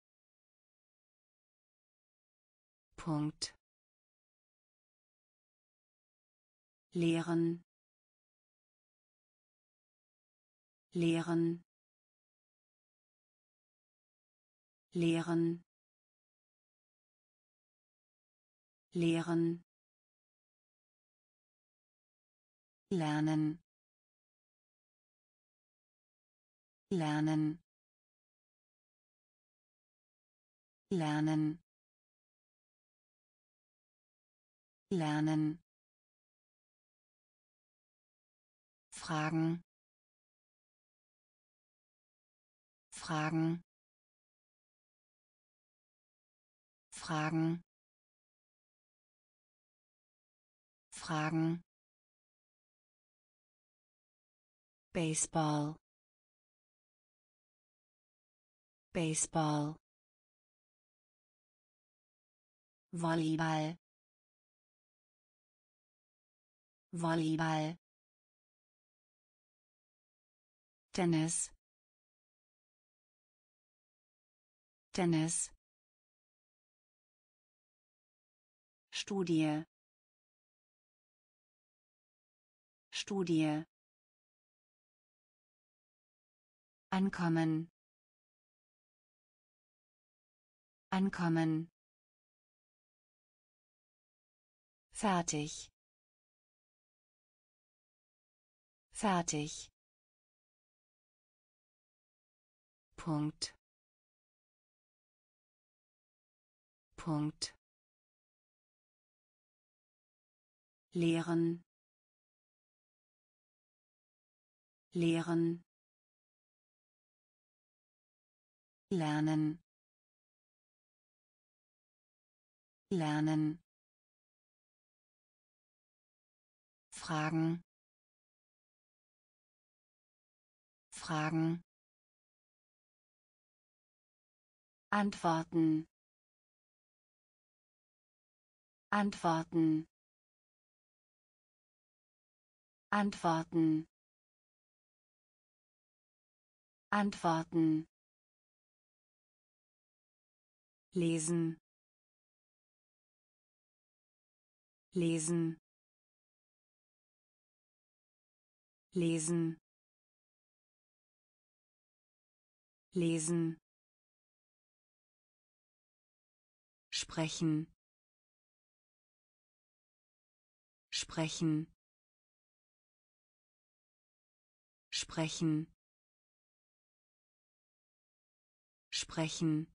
Punkt, lehren, lehren, lehren, lehren, lernen, lernen, lernen, lernen, Fragen, Fragen, Fragen, Fragen, Baseball, Baseball, Volleyball, Volleyball, Tennis, Tennis, Studie, Studie, Ankommen, Ankommen, fertig, fertig, Punkt, Punkt, lehren, lehren, lernen, lernen, Fragen, Fragen, Antworten, Antworten, Antworten, Antworten, lesen, lesen, lesen, lesen, sprechen, sprechen, sprechen, sprechen,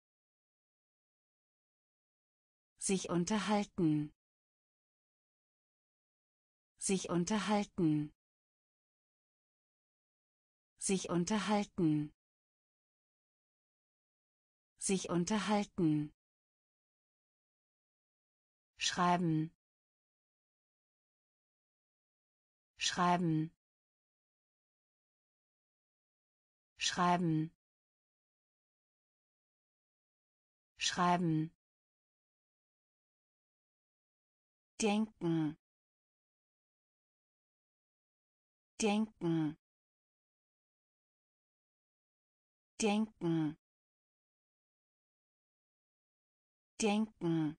sich unterhalten, sich unterhalten, sich unterhalten, sich unterhalten, schreiben, schreiben, schreiben, schreiben, denken, denken, denken, denken,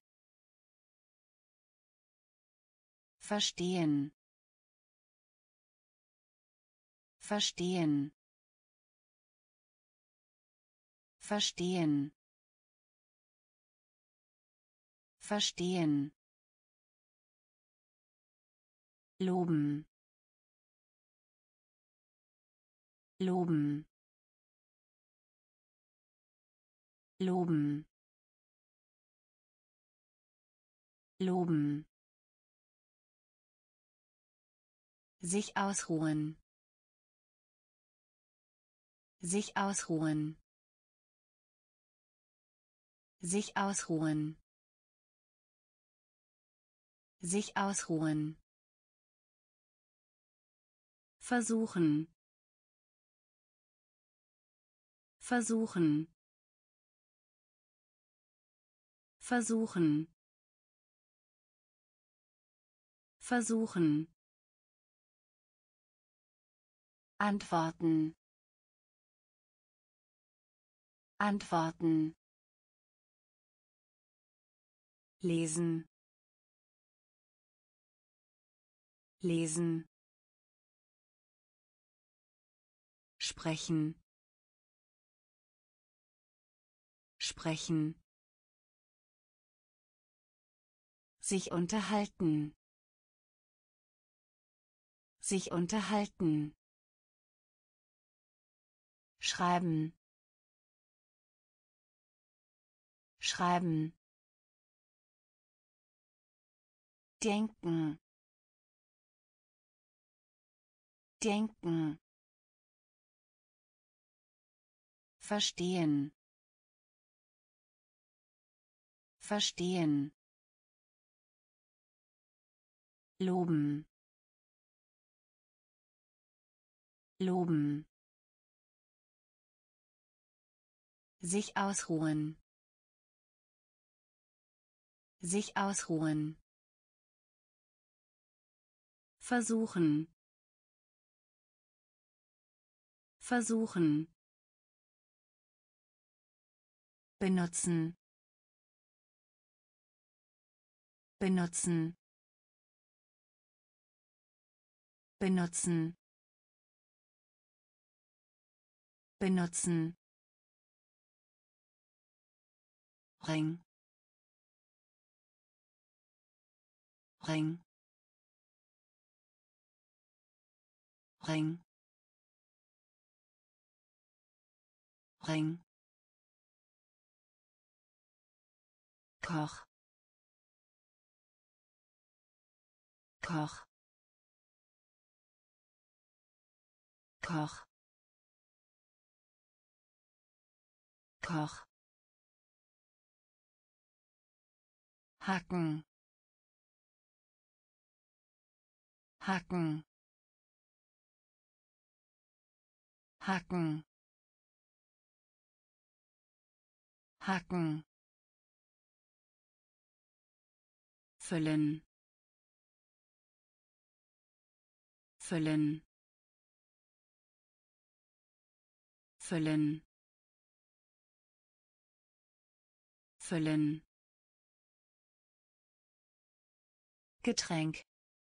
verstehen, verstehen, verstehen, verstehen, loben, loben, loben, loben, sich ausruhen, sich ausruhen, sich ausruhen, sich ausruhen, versuchen, versuchen, versuchen, versuchen, antworten, antworten, lesen, lesen, sprechen, sprechen, sich unterhalten, sich unterhalten, schreiben, schreiben, denken, denken, verstehen, verstehen, loben, loben, sich ausruhen, sich ausruhen, versuchen, versuchen, benutzen, benutzen, benutzen, benutzen, Ring, Ring, Ring, Ring, Koch, Koch, Koch, Koch, hacken, hacken, hacken, hacken, füllen, füllen, füllen, füllen, Getränk,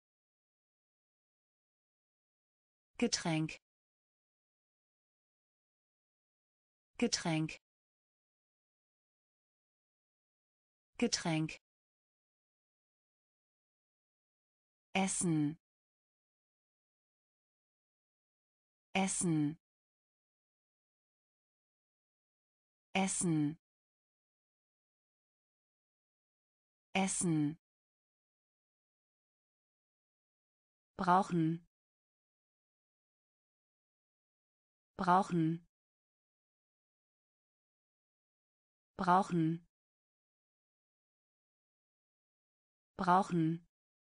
Getränk, Getränk, Getränk, Essen, Essen, Essen, Essen, brauchen, brauchen, brauchen brauchen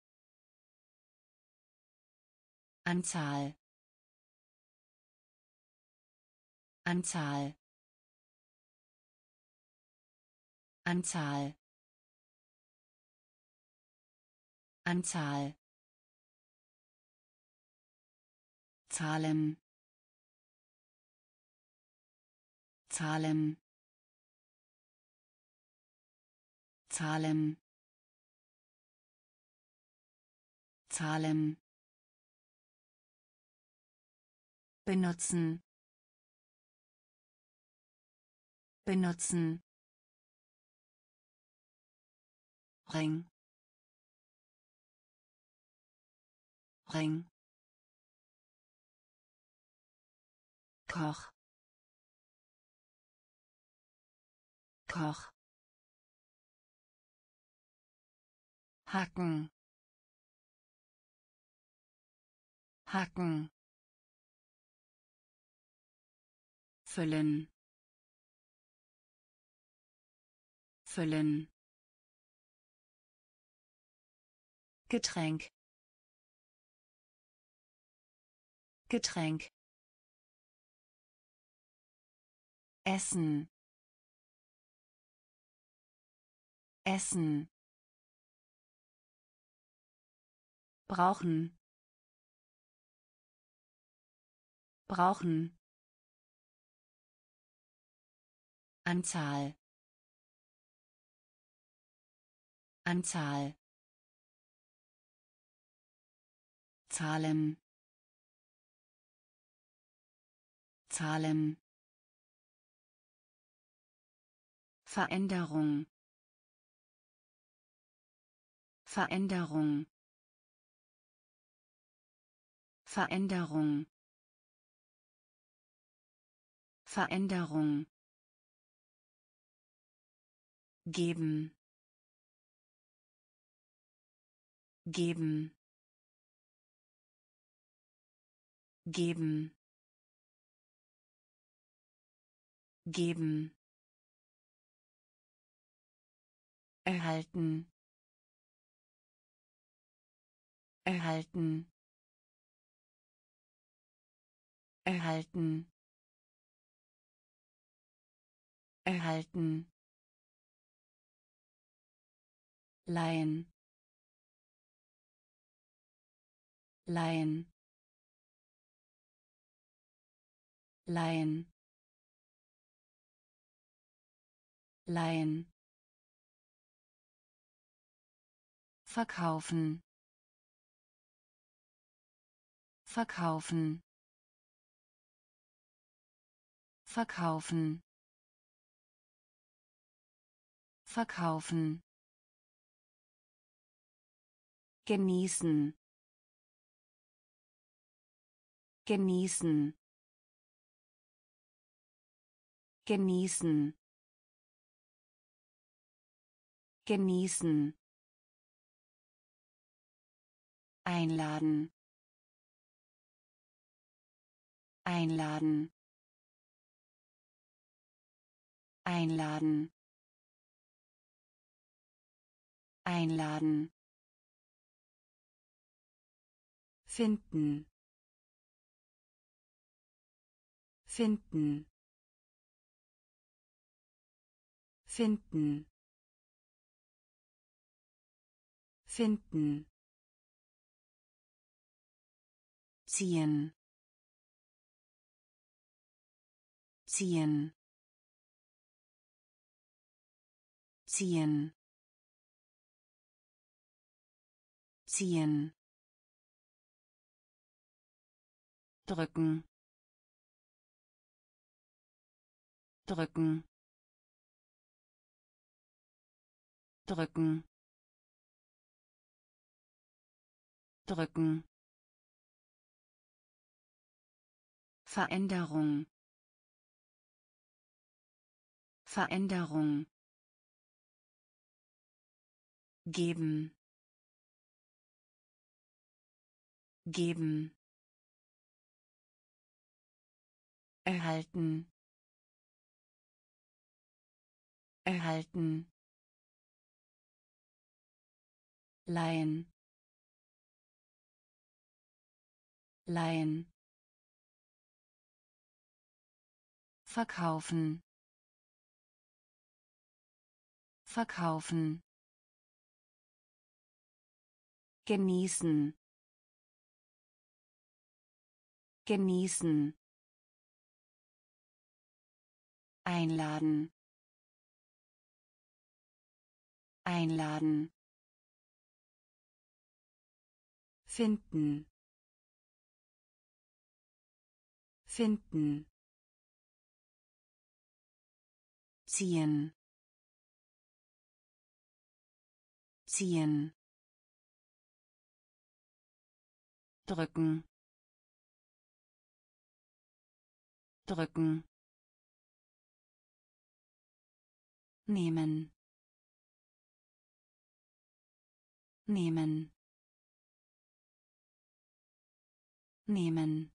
Anzahl Anzahl Anzahl Anzahl Zahlen Zahlen Zahlen Zahlen benutzen benutzen Ring Ring Koch Koch Hacken Hacken füllen füllen Getränk Getränk Essen Essen brauchen brauchen Anzahl Anzahl Zahlen Zahlen Veränderung Veränderung Veränderung Veränderung geben geben geben geben erhalten erhalten erhalten erhalten leihen leihen leihen leihen verkaufen verkaufen verkaufen verkaufen genießen genießen genießen genießen einladen einladen einladen einladen finden finden finden finden ziehen ziehen ziehen ziehen drücken drücken drücken drücken Veränderung Veränderung geben geben erhalten erhalten, leihen, leihen, verkaufen, verkaufen, genießen, genießen, einladen, einladen, finden, finden, ziehen, ziehen, drücken, drücken, nehmen, nehmen, nehmen,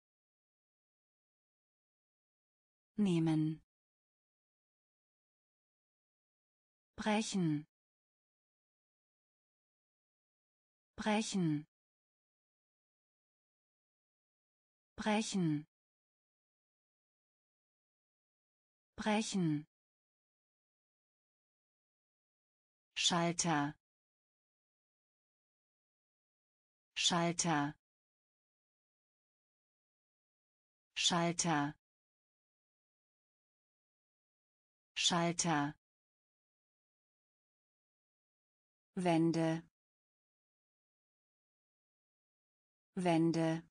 nehmen, brechen, brechen, brechen, brechen, Schalter, Schalter, Schalter, Schalter, Wände, Wände,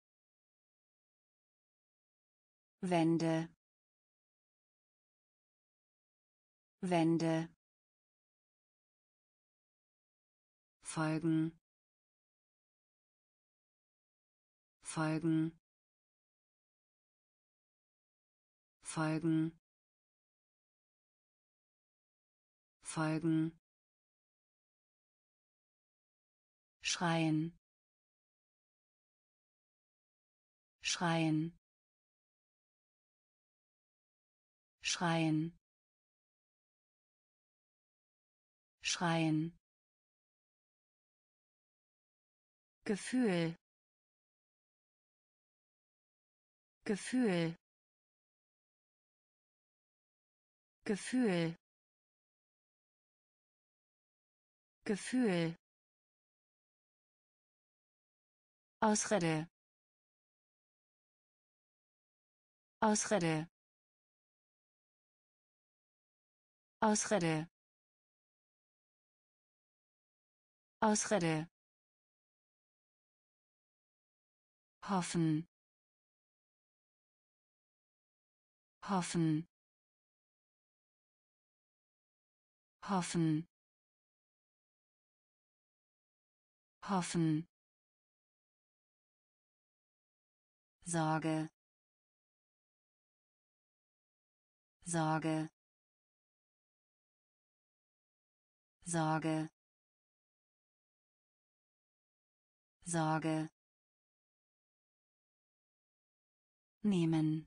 Wände, Wände, folgen, folgen, folgen, folgen, schreien, schreien, schreien, schreien, Gefühl, Gefühl, Gefühl, Gefühl, Ausrede, Ausrede, Ausrede, Ausrede, hoffen, hoffen, hoffen, hoffen, Sorge, Sorge, Sorge, Sorge, nehmen,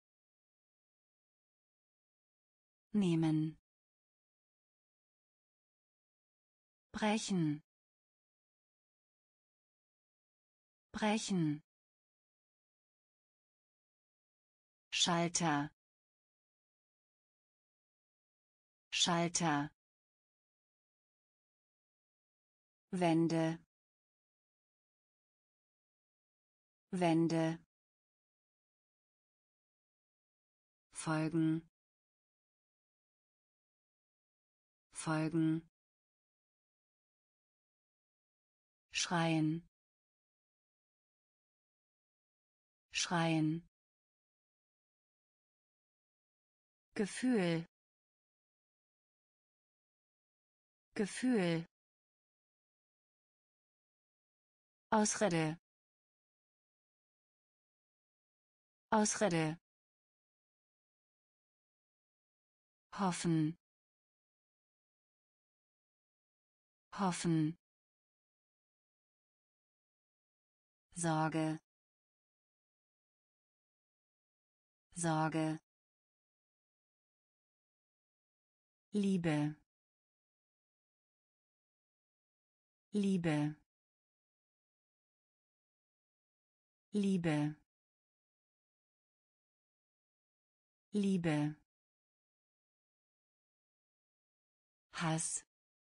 nehmen, brechen, brechen, Schalter, Schalter, Wände, Wände, folgen, folgen, schreien, schreien, Gefühl, Gefühl, Ausrede, Ausrede, hoffen, hoffen, Sorge, Sorge, Liebe. Liebe. Liebe. Liebe. Hass.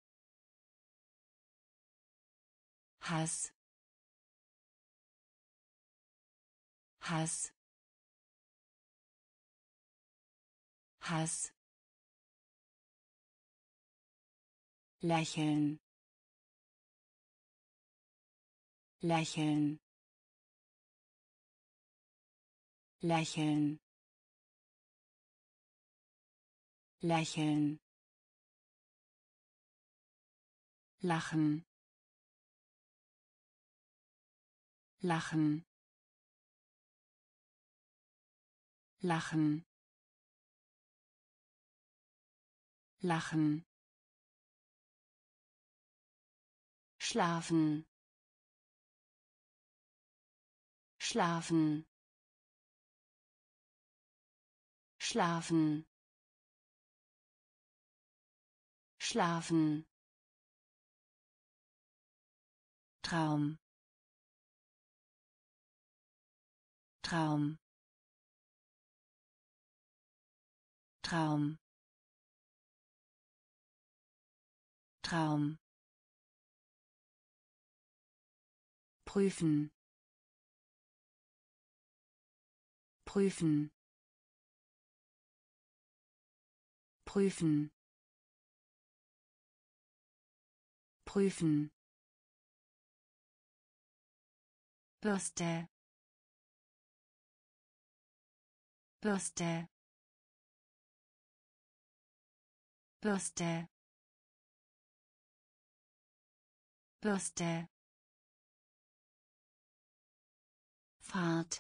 Hass. Hass. Hass. Lächeln. Lächeln. Lächeln. Lächeln. Lachen. Lachen. Lachen. Lachen. Schlafen. Schlafen. Schlafen. Schlafen. Traum. Traum. Traum. Traum. Prüfen. Prüfen. Prüfen. Prüfen. Bürste. Bürste. Bürste. Bürste. Fahrt.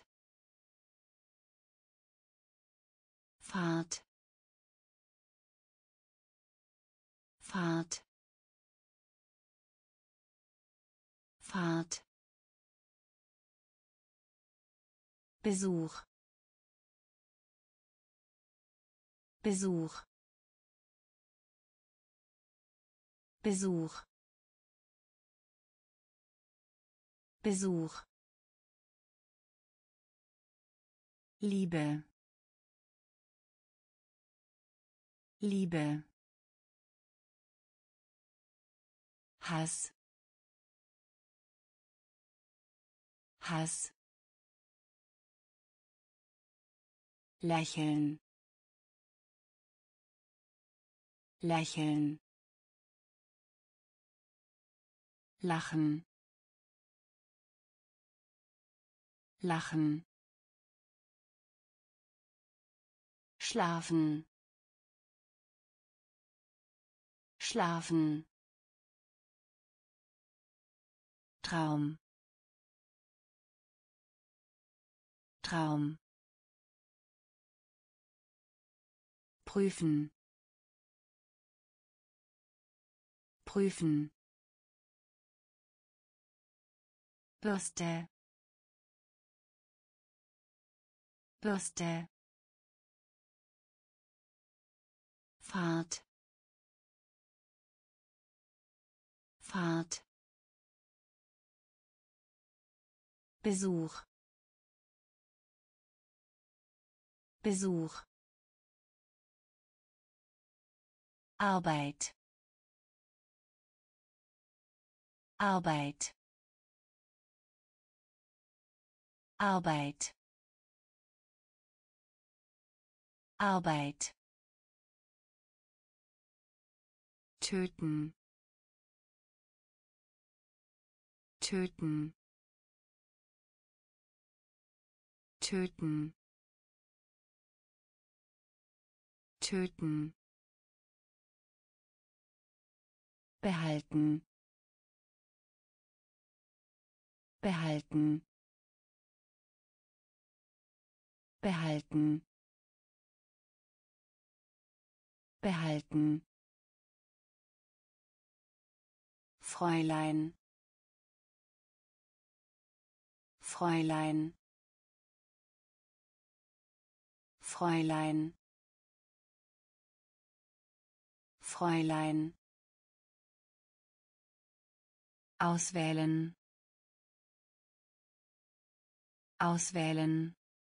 Fahrt. Fahrt. Fahrt. Besuch. Besuch. Besuch. Besuch. Liebe. Liebe. Hass. Hass. Lächeln. Lächeln. Lachen. Lachen. Schlafen. Schlafen. Traum. Traum. Prüfen. Prüfen. Bürste. Bürste. Fahrt. Fahrt. Besuch. Besuch. Arbeit. Arbeit. Arbeit. Arbeit. Töten. Töten. Töten. Töten. Behalten. Behalten. Behalten. Behalten. Fräulein. Fräulein. Fräulein. Fräulein. Auswählen. Auswählen.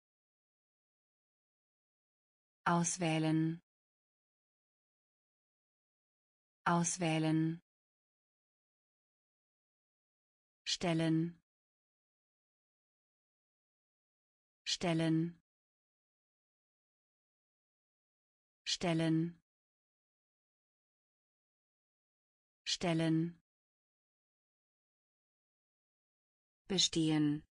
Auswählen. Auswählen. Stellen. Stellen. Stellen. Stellen. Bestehen.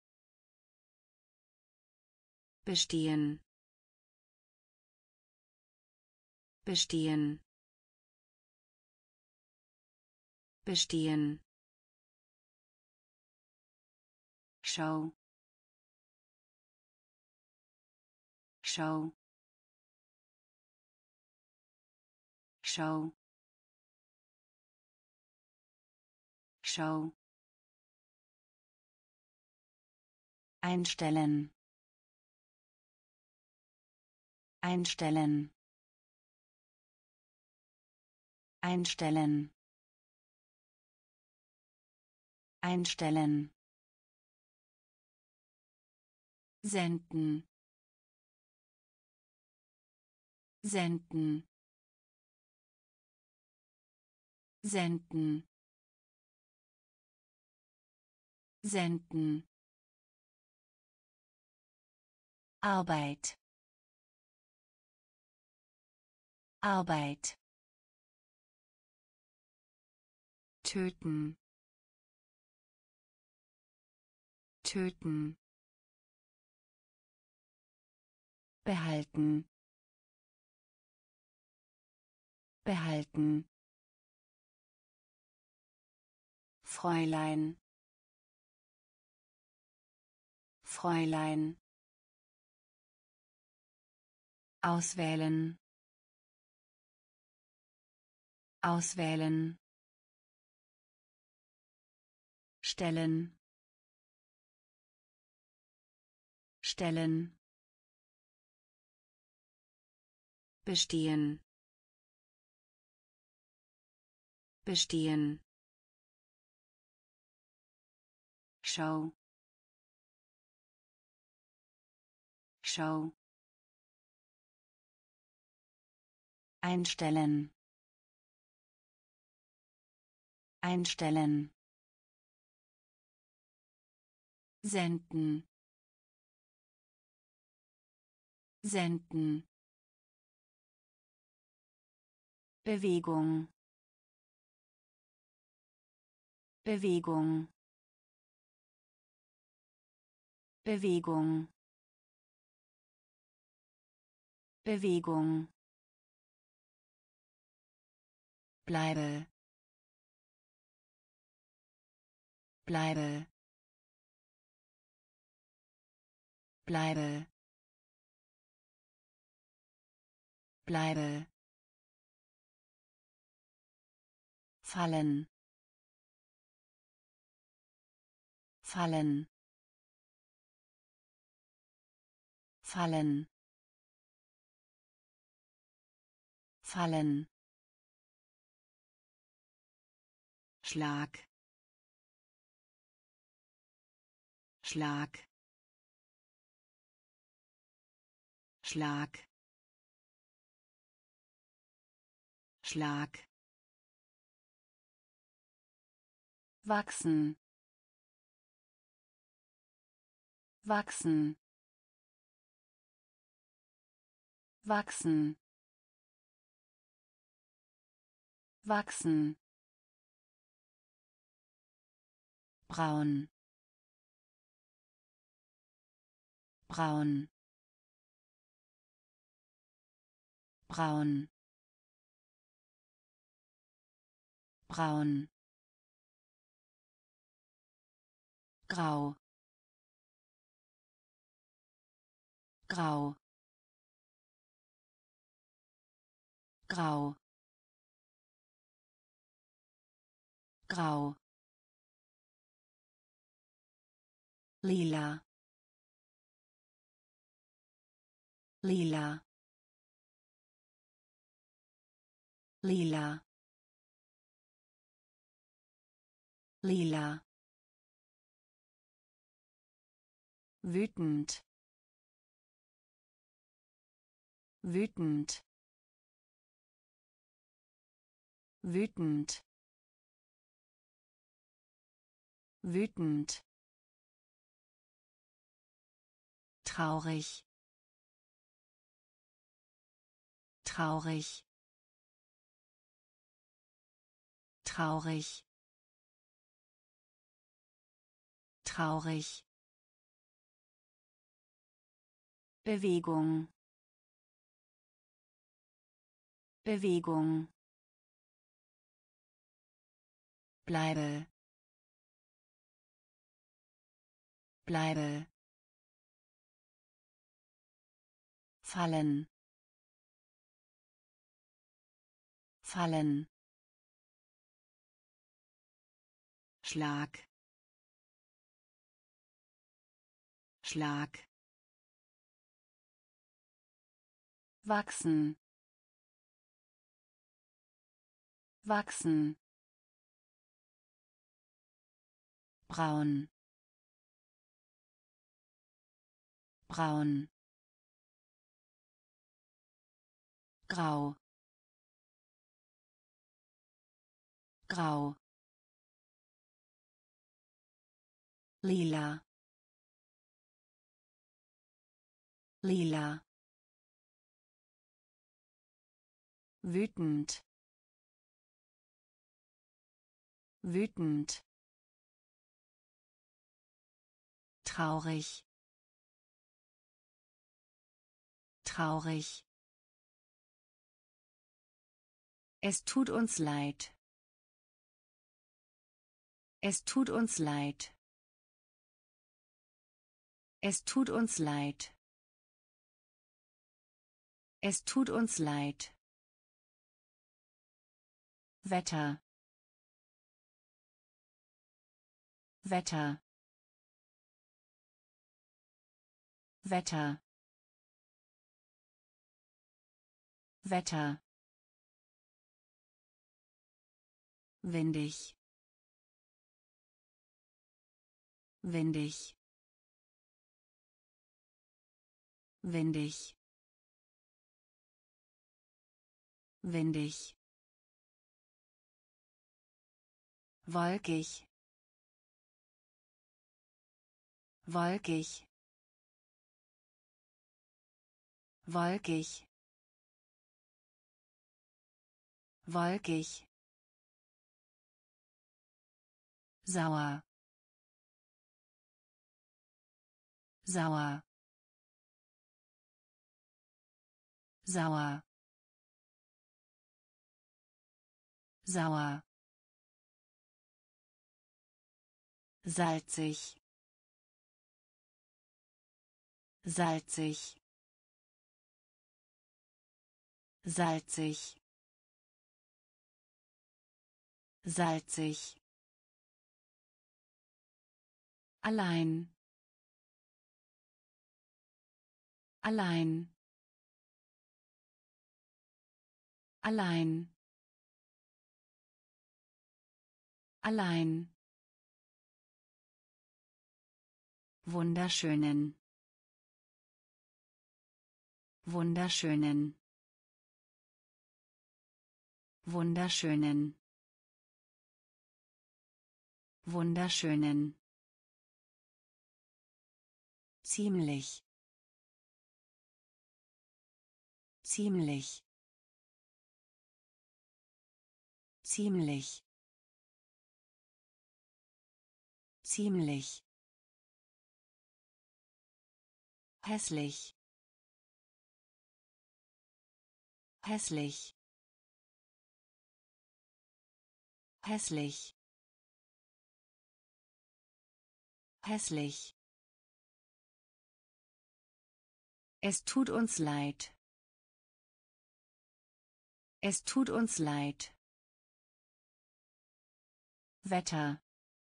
Bestehen. Bestehen. Bestehen. Schau. Schau. Schau. Schau. Einstellen. Einstellen. Einstellen. Einstellen. Senden. Senden. Senden. Senden. Arbeit. Arbeit. Töten. Töten. Behalten. Behalten. Fräulein. Fräulein. Auswählen. Auswählen. Stellen. Stellen. Bestehen. Bestehen. Schau. Schau. Einstellen. Einstellen. Senden. Senden. Bewegung. Bewegung. Bewegung. Bewegung. Bleibe. Bleibe. Bleibe. Bleibe. Fallen. Fallen. Fallen. Fallen. Schlag. Schlag. Schlag. Schlag. Wachsen. Wachsen. Wachsen. Wachsen. Braun. Braun. Braun. Braun. Grau. Grau. Grau. Grau. Lila. Lila. lila, lila, wütend, wütend, wütend, wütend, traurig, traurig, traurig, traurig, Bewegung, Bewegung, bleibe, bleibe, fallen, fallen, Schlag, Schlag, wachsen, wachsen, braun, braun, grau, grau, lila, lila, wütend, wütend, traurig, traurig, es tut uns leid, es tut uns leid, es tut uns leid, es tut uns leid, Wetter, Wetter, Wetter, Wetter, windig, windig, windig, windig, wolkig, wolkig, wolkig, wolkig, sauer, sauer, sauer, sauer, salzig, salzig, salzig, salzig, allein, allein, allein, allein, wunderschönen, wunderschönen, wunderschönen, wunderschönen, ziemlich, ziemlich, ziemlich, ziemlich, hässlich, hässlich, hässlich, hässlich, es tut uns leid, es tut uns leid, Wetter,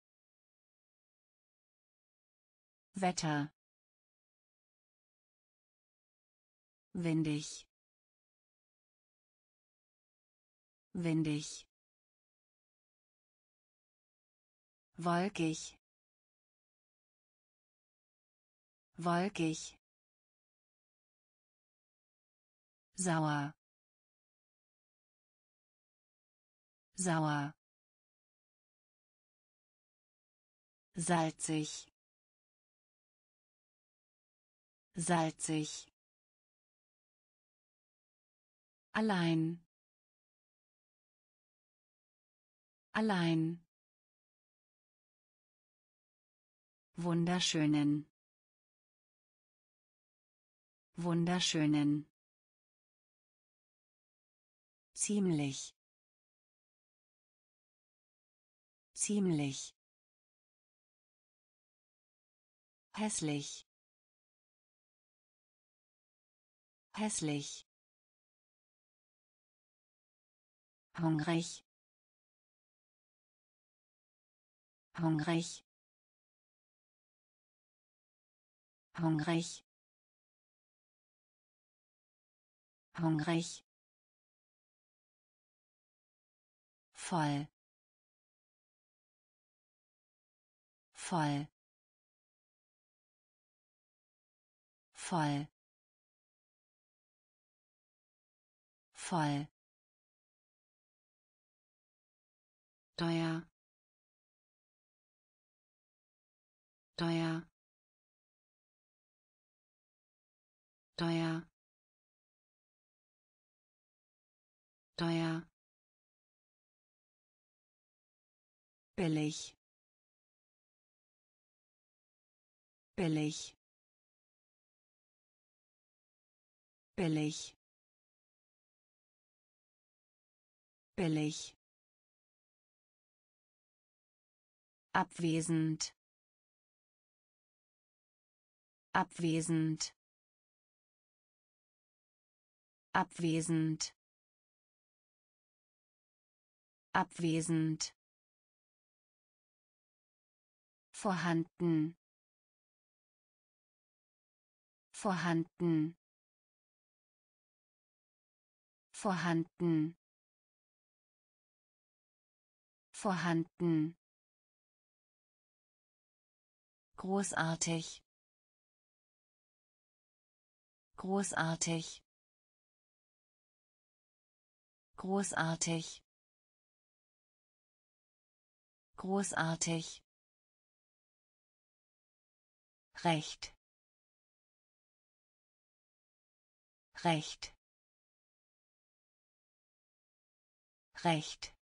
Wetter, windig, windig, wolkig, wolkig, sauer, sauer, salzig, salzig, allein, allein, wunderschönen, wunderschönen, ziemlich, ziemlich, hässlich, hässlich, hungrig, hungrig, hungrig, hungrig, voll, voll, voll, voll, teuer, teuer, teuer, teuer, billig, billig, billig, billig, abwesend, abwesend, abwesend, abwesend, vorhanden, vorhanden, vorhanden, vorhanden, großartig, großartig, großartig, großartig, recht, recht, recht,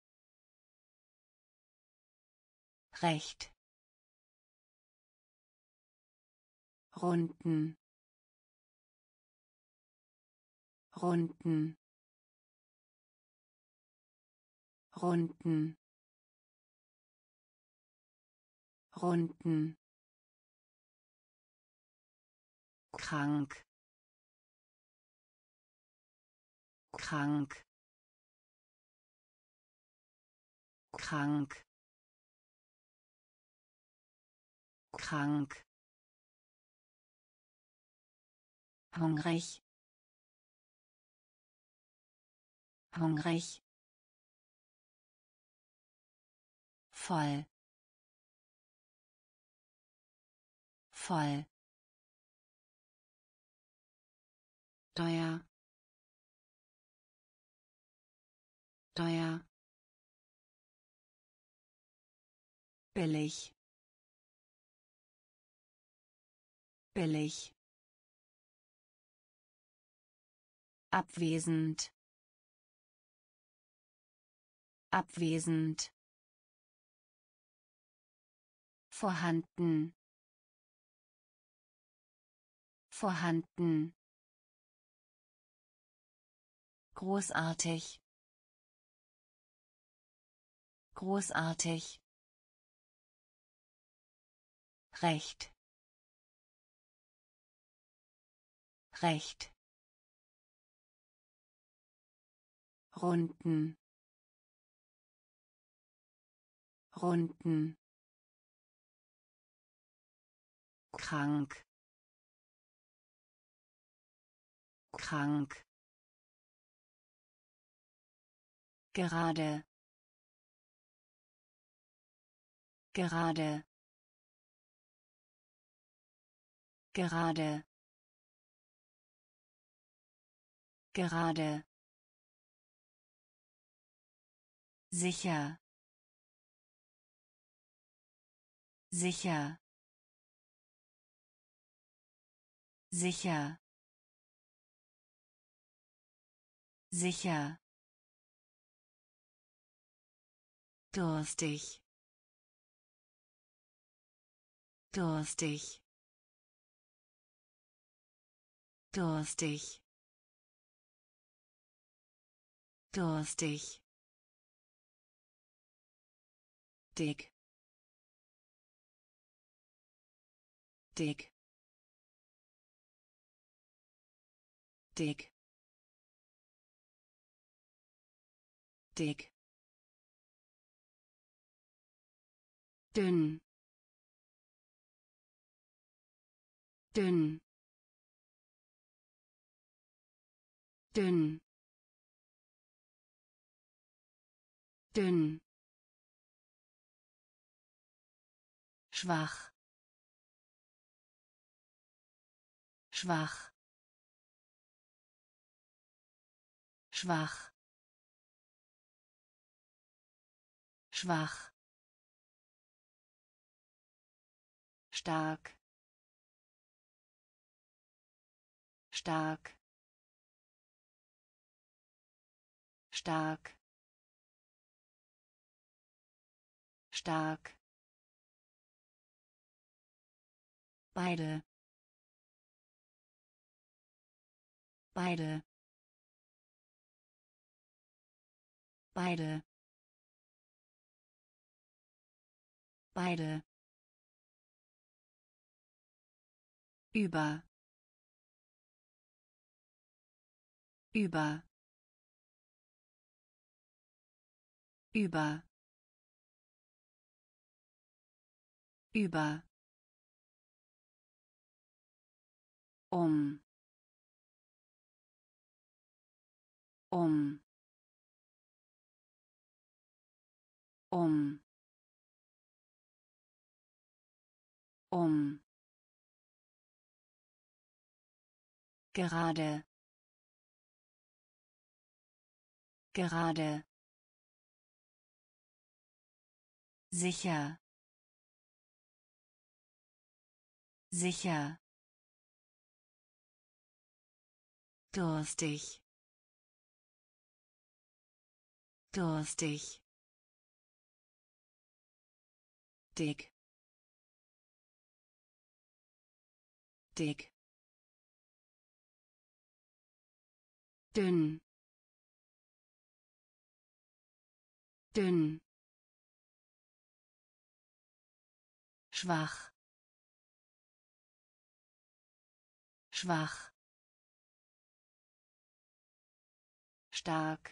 recht, runden, runden, runden, runden, krank, krank, krank, krank, hungrig, hungrig, voll, voll, teuer, teuer, billig, billig, abwesend, abwesend, vorhanden, vorhanden, großartig, großartig, recht, recht, runden, runden, krank, krank, gerade, gerade, gerade, gerade, sicher, sicher, sicher, sicher, durstig, durstig, durstig, durstig, dick, dick, dick, dick, dünn, dünn, dünn, dünn, schwach, schwach, schwach, schwach, stark, stark, stark, stark, beide, beide, beide, beide, über, über, über, über, um, um, um, um, gerade, gerade, sicher, sicher, durstig, durstig, dick, dick, dünn, dünn, schwach, schwach, stark,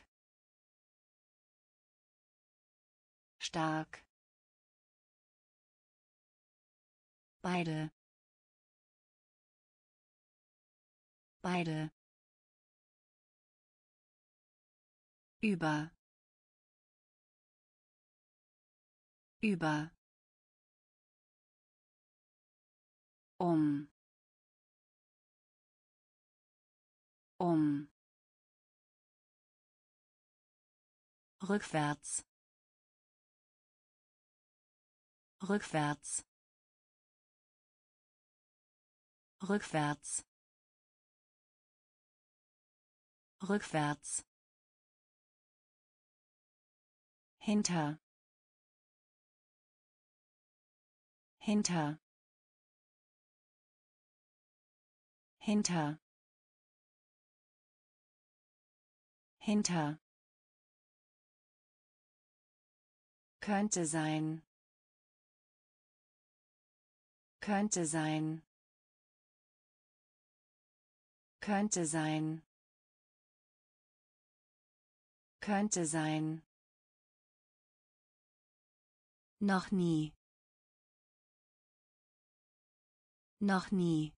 stark, beide, beide, über, über, um, um, rückwärts, rückwärts, rückwärts, rückwärts, hinter, hinter, hinter, hinter, könnte sein, könnte sein, könnte sein, könnte sein, noch nie, noch nie,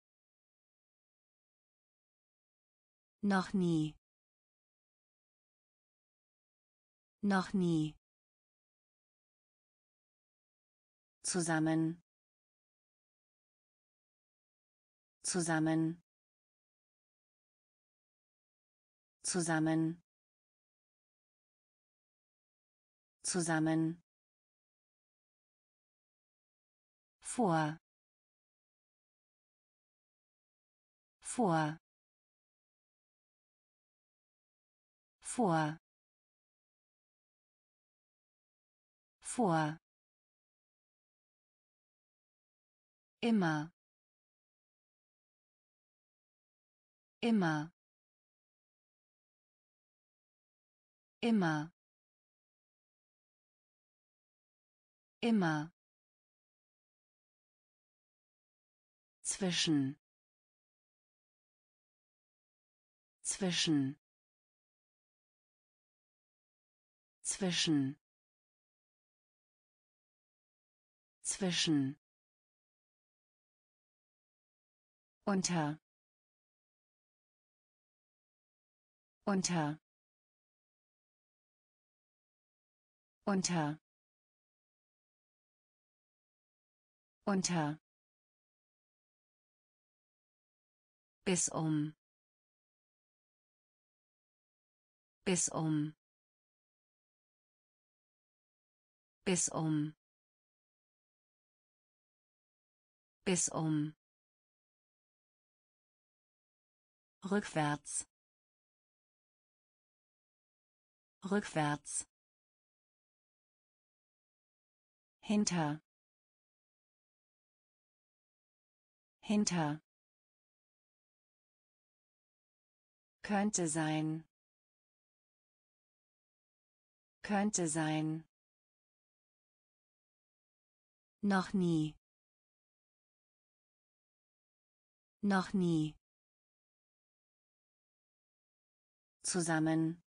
noch nie, Noch nie. Zusammen. Zusammen. Zusammen. Zusammen. Vor. Vor. Vor. Vor. Immer. Immer. Immer. Immer. Zwischen. Zwischen. Zwischen. Zwischen. Unter. Unter. Unter. Unter. Bis um. Bis um. Bis um. Bis um. Rückwärts. Rückwärts. Hinter. Hinter. Könnte sein. Könnte sein. Noch nie. Noch nie. Zusammen.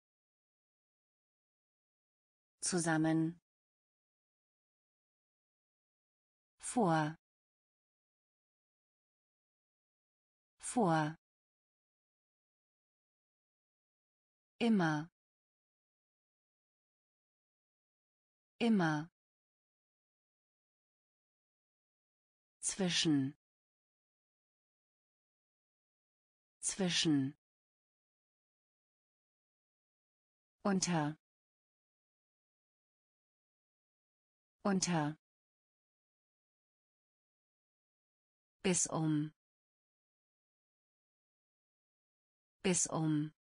Zusammen. Vor. Vor. Immer. Immer. Zwischen. Zwischen. Unter. Unter. Bis um. Bis um.